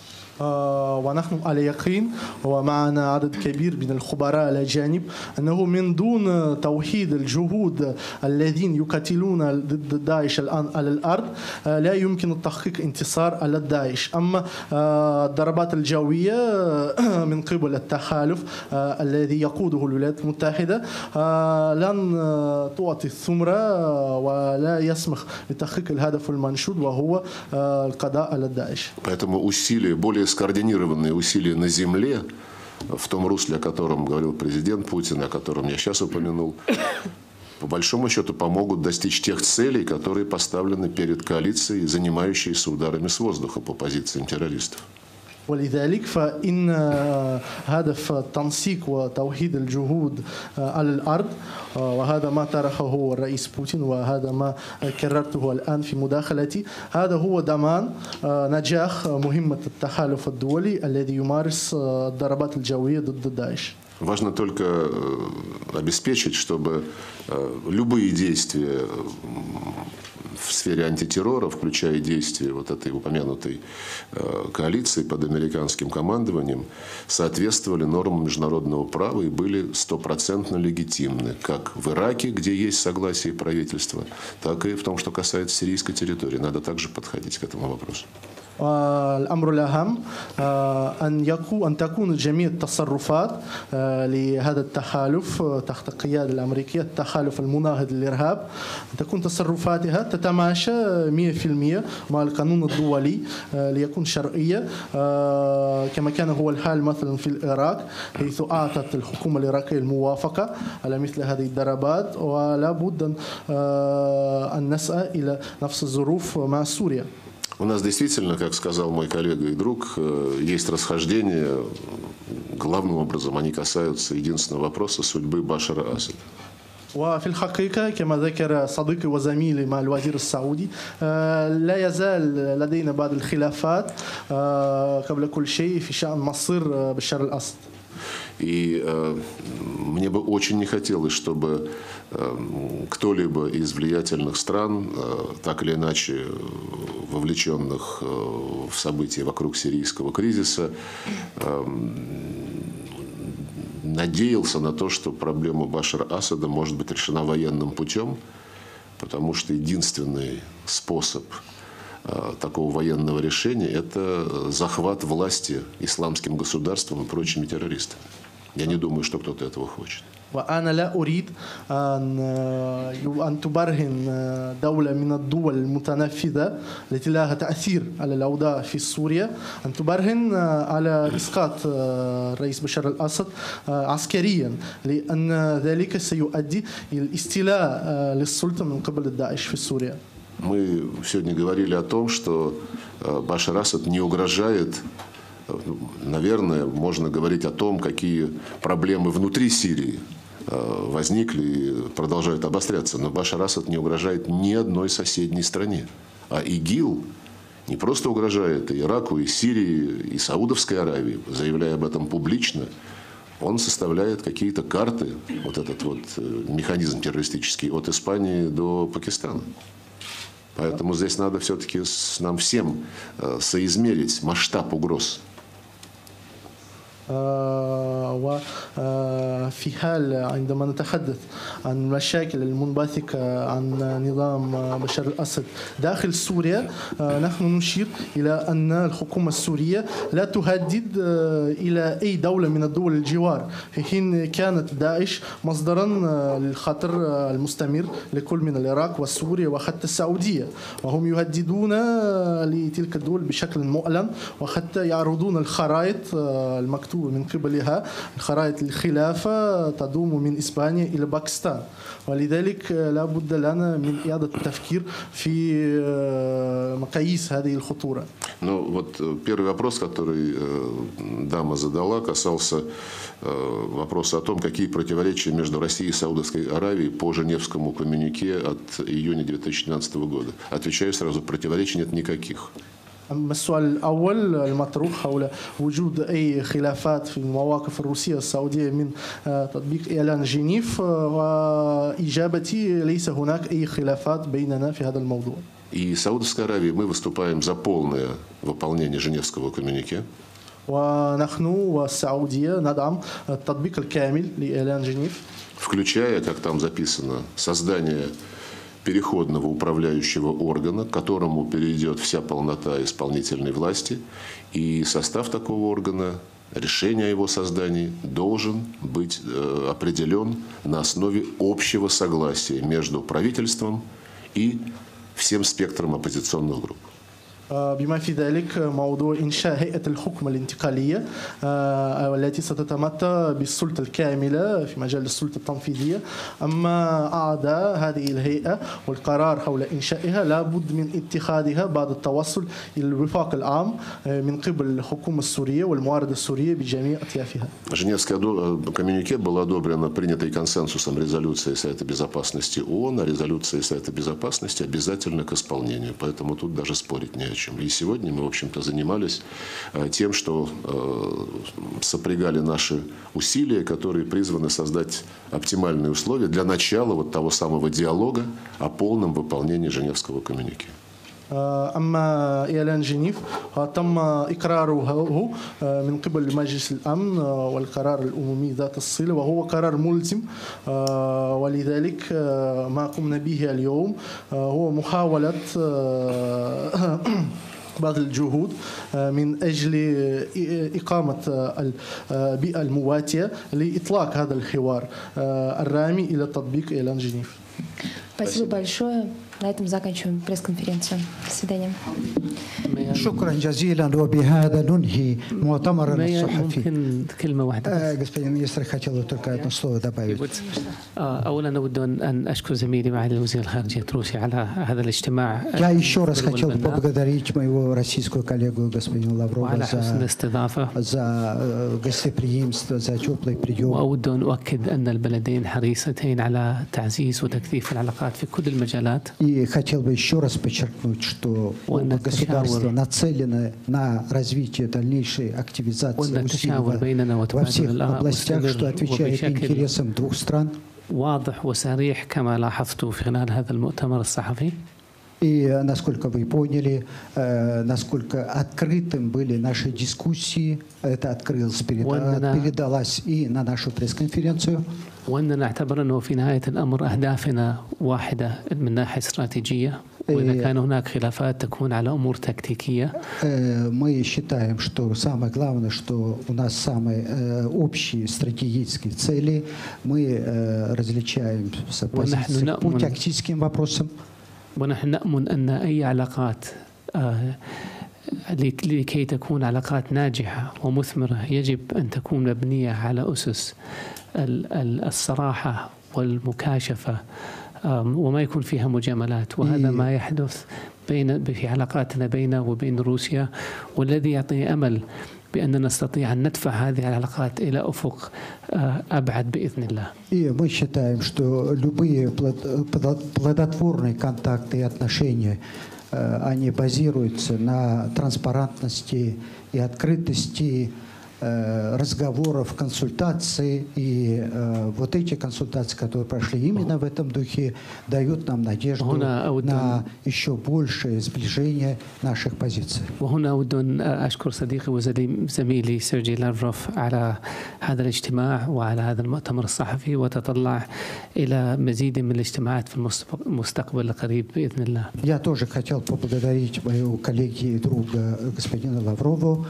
ونحن على يقين ومعنا عدد كبير من الخبراء الأجانب أنه من دون توحيد الجهود الذين يقاتلون ضد داعش الآن على الأرض لا يمكن التحقيق انتصار على داعش. أما الضربات الجوية من قبل التحالف الذي يقوده الولايات المتحدة لن تعطي الثمرة ولا يسمح بتحقيق الهدف المنشود وهو القضاء على داعش. Поэтому усилия, более скоординированные усилия на земле, в том русле, о котором говорил президент Путин, о котором я сейчас упомянул, по большому счету помогут достичь тех целей, которые поставлены перед коалицией, занимающейся ударами с воздуха по позициям террористов. ولذلك فإن هدف التنسيق وتوحيد الجهود على الأرض وهذا ما طرحه الرئيس بوتين وهذا ما كررته الآن في مداخلتي، هذا هو ضمان نجاح مهمة التحالف الدولي الذي يمارس الضربات الجوية ضد داعش. Важно только обеспечить, чтобы любые действия в сфере антитеррора, включая действия вот этой упомянутой коалиции под американским командованием, соответствовали нормам международного права и были стопроцентно легитимны, как в Ираке, где есть согласие правительства, так и в том, что касается сирийской территории. Надо также подходить к этому вопросу. الأمر الأهم أن تكون جميع التصرفات لهذا التحالف تحت القيادة الأمريكية، التحالف المناهض للإرهاب، تكون تصرفاتها تتماشى 100% مع القانون الدولي ليكون شرعية كما كان هو الحال مثلا في العراق، حيث أعطت الحكومة العراقية الموافقة على مثل هذه الضربات، ولا بد أن نسعى إلى نفس الظروف مع سوريا. У нас действительно, как сказал мой коллега и друг, есть расхождения. Главным образом они касаются единственного вопроса судьбы Башара Асада. وفي الحقيقة كما ذكر صديقي وزميلي مع الوزير السعودي لا يزال لدينا بعض الخلافات قبل كل شيء في شأن مصير بشار الأسد. И мне бы очень не хотелось, чтобы кто-либо из влиятельных стран, так или иначе вовлеченных в события вокруг сирийского кризиса, надеялся на то, что проблема Башара Асада может быть решена военным путем, потому что единственный способ такого военного решения – это захват власти исламским государством и прочими террористами. Я не думаю, что кто-то этого хочет. وأنا لا أريد أن تبرهن دولة من الدول المتنفذة التي لها تأثير على الأوضاع في سوريا أن تبرهن على إسقاط الرئيس بشار الأسد عسكريا، لأن ذلك سيؤدي إلى الاستيلاء للسلطة من قبل داعش في سوريا. Мы сегодня говорили о том, что Башар Асад не угрожает. Наверное, можно говорить о том, какие проблемы внутри Сирии возникли и продолжают обостряться. Но Башар Асад не угрожает ни одной соседней стране. А ИГИЛ не просто угрожает и Ираку, и Сирии, и Саудовской Аравии, заявляя об этом публично. Он составляет какие-то карты, вот этот вот механизм террористический, от Испании до Пакистана. Поэтому здесь надо все-таки нам всем соизмерить масштаб угроз. وفي حال عندما نتحدث عن المشاكل المنبثقة عن نظام بشار الأسد داخل سوريا نحن نشير إلى أن الحكومة السورية لا تهدد إلى أي دولة من الدول الجوار في حين كانت داعش مصدرا للخطر المستمر لكل من العراق وسوريا وحتى السعودية وهم يهددون لتلك الدول بشكل مؤلم وحتى يعرضون الخرائط المكتوبة من قبلها خرائط الخلافة تدوم من إسبانيا إلى باكستان ولذلك لا بد لنا من إعادة التفكير في مقاييس هذه الخطورة. Ну вот первый вопрос, который дама задала, касался вопроса о том, какие противоречия между Россией и Саудовской Аравией по Женевскому коммюнике от июня 2012 года. Отвечаю сразу, противоречий нет никаких. أما السؤال الأول المطروح حول وجود أي خلافات في المواقف الروسية والسعودية من تطبيق إعلان جنيف وإجابتي ليس هناك أي خلافات بيننا في هذا الموضوع. И Саудовской Аравии мы выступаем за полное выполнение Женевского коммюнике. ونحن والسعودية ندعم التطبيق الكامل لإعلان جنيف. Включая, как там записано, создание переходного управляющего органа, к которому перейдет вся полнота исполнительной власти, и состав такого органа, решение о его создании должен быть определен на основе общего согласия между правительством и всем спектром оппозиционных групп. بما في ذلك موضوع إنشاء هيئة الحكم الانتقالية والتي ستتمتع بالسلطة الكاملة في مجال السلطة التنفيذية. أما أعضاء هذه الهيئة والقرار حول إنشائها لابد من اتخاذها بعد التوصل إلى الوفاق العام من قبل الحكومة السورية والمعارضة السورية بجميع أطيافها. Женевское коммюнике было одобрено принятой консенсусом резолюцией Совета Безопасности ООН, а резолюция Совета Безопасности обязательна к исполнению. Поэтому тут даже спорить не о чем. И сегодня мы, в общем-то, занимались тем, что сопрягали наши усилия, которые призваны создать оптимальные условия для начала вот того самого диалога о полном выполнении Женевского коммюнике. أما إعلان جنيف تم إقراره من قبل مجلس الأمن والقرار الأممي ذات الصلة وهو قرار ملزم ولذلك ما قمنا به اليوم هو محاولة بعض الجهود من أجل إقامة البيئة المواتية لإطلاق هذا الحوار الرامي إلى تطبيق إعلان جنيف. Спасибо большое. На этом заканчиваем пресс-конференцию. До свидания. شكرا جزيلا وبهذا ننهي مؤتمرنا الصحفي. ممكن كلمة واحدة. Господин министр, хотел только одно слово добавить. أولا أود أن أشكر زميلي معالي الوزير الخارجية روسيا على هذا الاجتماع. Я еще раз хотел поблагодарить моего российского коллегу господина Лаврова за гостеприимство, за теплый прием. وأود أن أؤكد أن البلدين حريصتين على تعزيز وتكثيف العلاقات في كل المجالات. И хотел бы еще раз подчеркнуть, что оба государства нацелены на развитие дальнейшей активизации усилий во всех областях, что отвечает интересам двух стран. واضح وصريح كما لاحظت في خلال هذا المؤتمر الصحفي. И насколько вы поняли, насколько открытым были наши дискуссии, это открылось, передалось и на нашу пресс-конференцию. وأننا نعتبر أنه في نهاية الأمر أهدافنا واحدة من ناحية استراتيجية وإذا كان هناك خلافات تكون على أمور تكتيكية. Мы считаем, что самое главное, что у нас самые общие стратегические цели, мы различаемся по тактическим вопросам. ونحن نأمن أن أي علاقات لكي تكون علاقات ناجحة ومثمرة يجب أن تكون مبنية على أسس الصراحة والمكاشفة وما يكون فيها مجاملات، وهذا ما يحدث في علاقاتنا بيننا وبين روسيا، والذي يعطي أمل بأننا نستطيع أن ندفع هذه العلاقات إلى أفق أبعد بإذن الله. И мы считаем, что любые плодотворные контакты и отношения, они базируются на транспарентности и открытости разговоров, консультаций. И вот эти консультации, которые прошли именно в этом духе, дают нам надежду на еще большее сближение наших позиций. وهنا أود أن أشكر صديقي وزميلي سيرجي لافروف على هذا الاجتماع وعلى هذا المؤتمر الصحفي، وتطلع إلى مزيد من الاجتماعات في المستقبل القريب بإذن الله. Я тоже хотел поблагодарить моего коллеги и друга господина Лаврову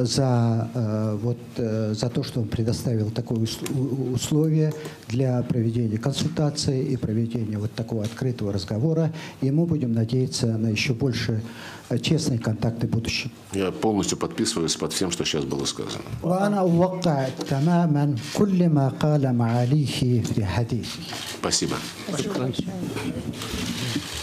за то, что он предоставил такое условие для проведения консультации и проведения вот такого открытого разговора. И мы будем надеяться на еще больше честные контакты в будущем. Я полностью подписываюсь под всем, что сейчас было сказано. Спасибо.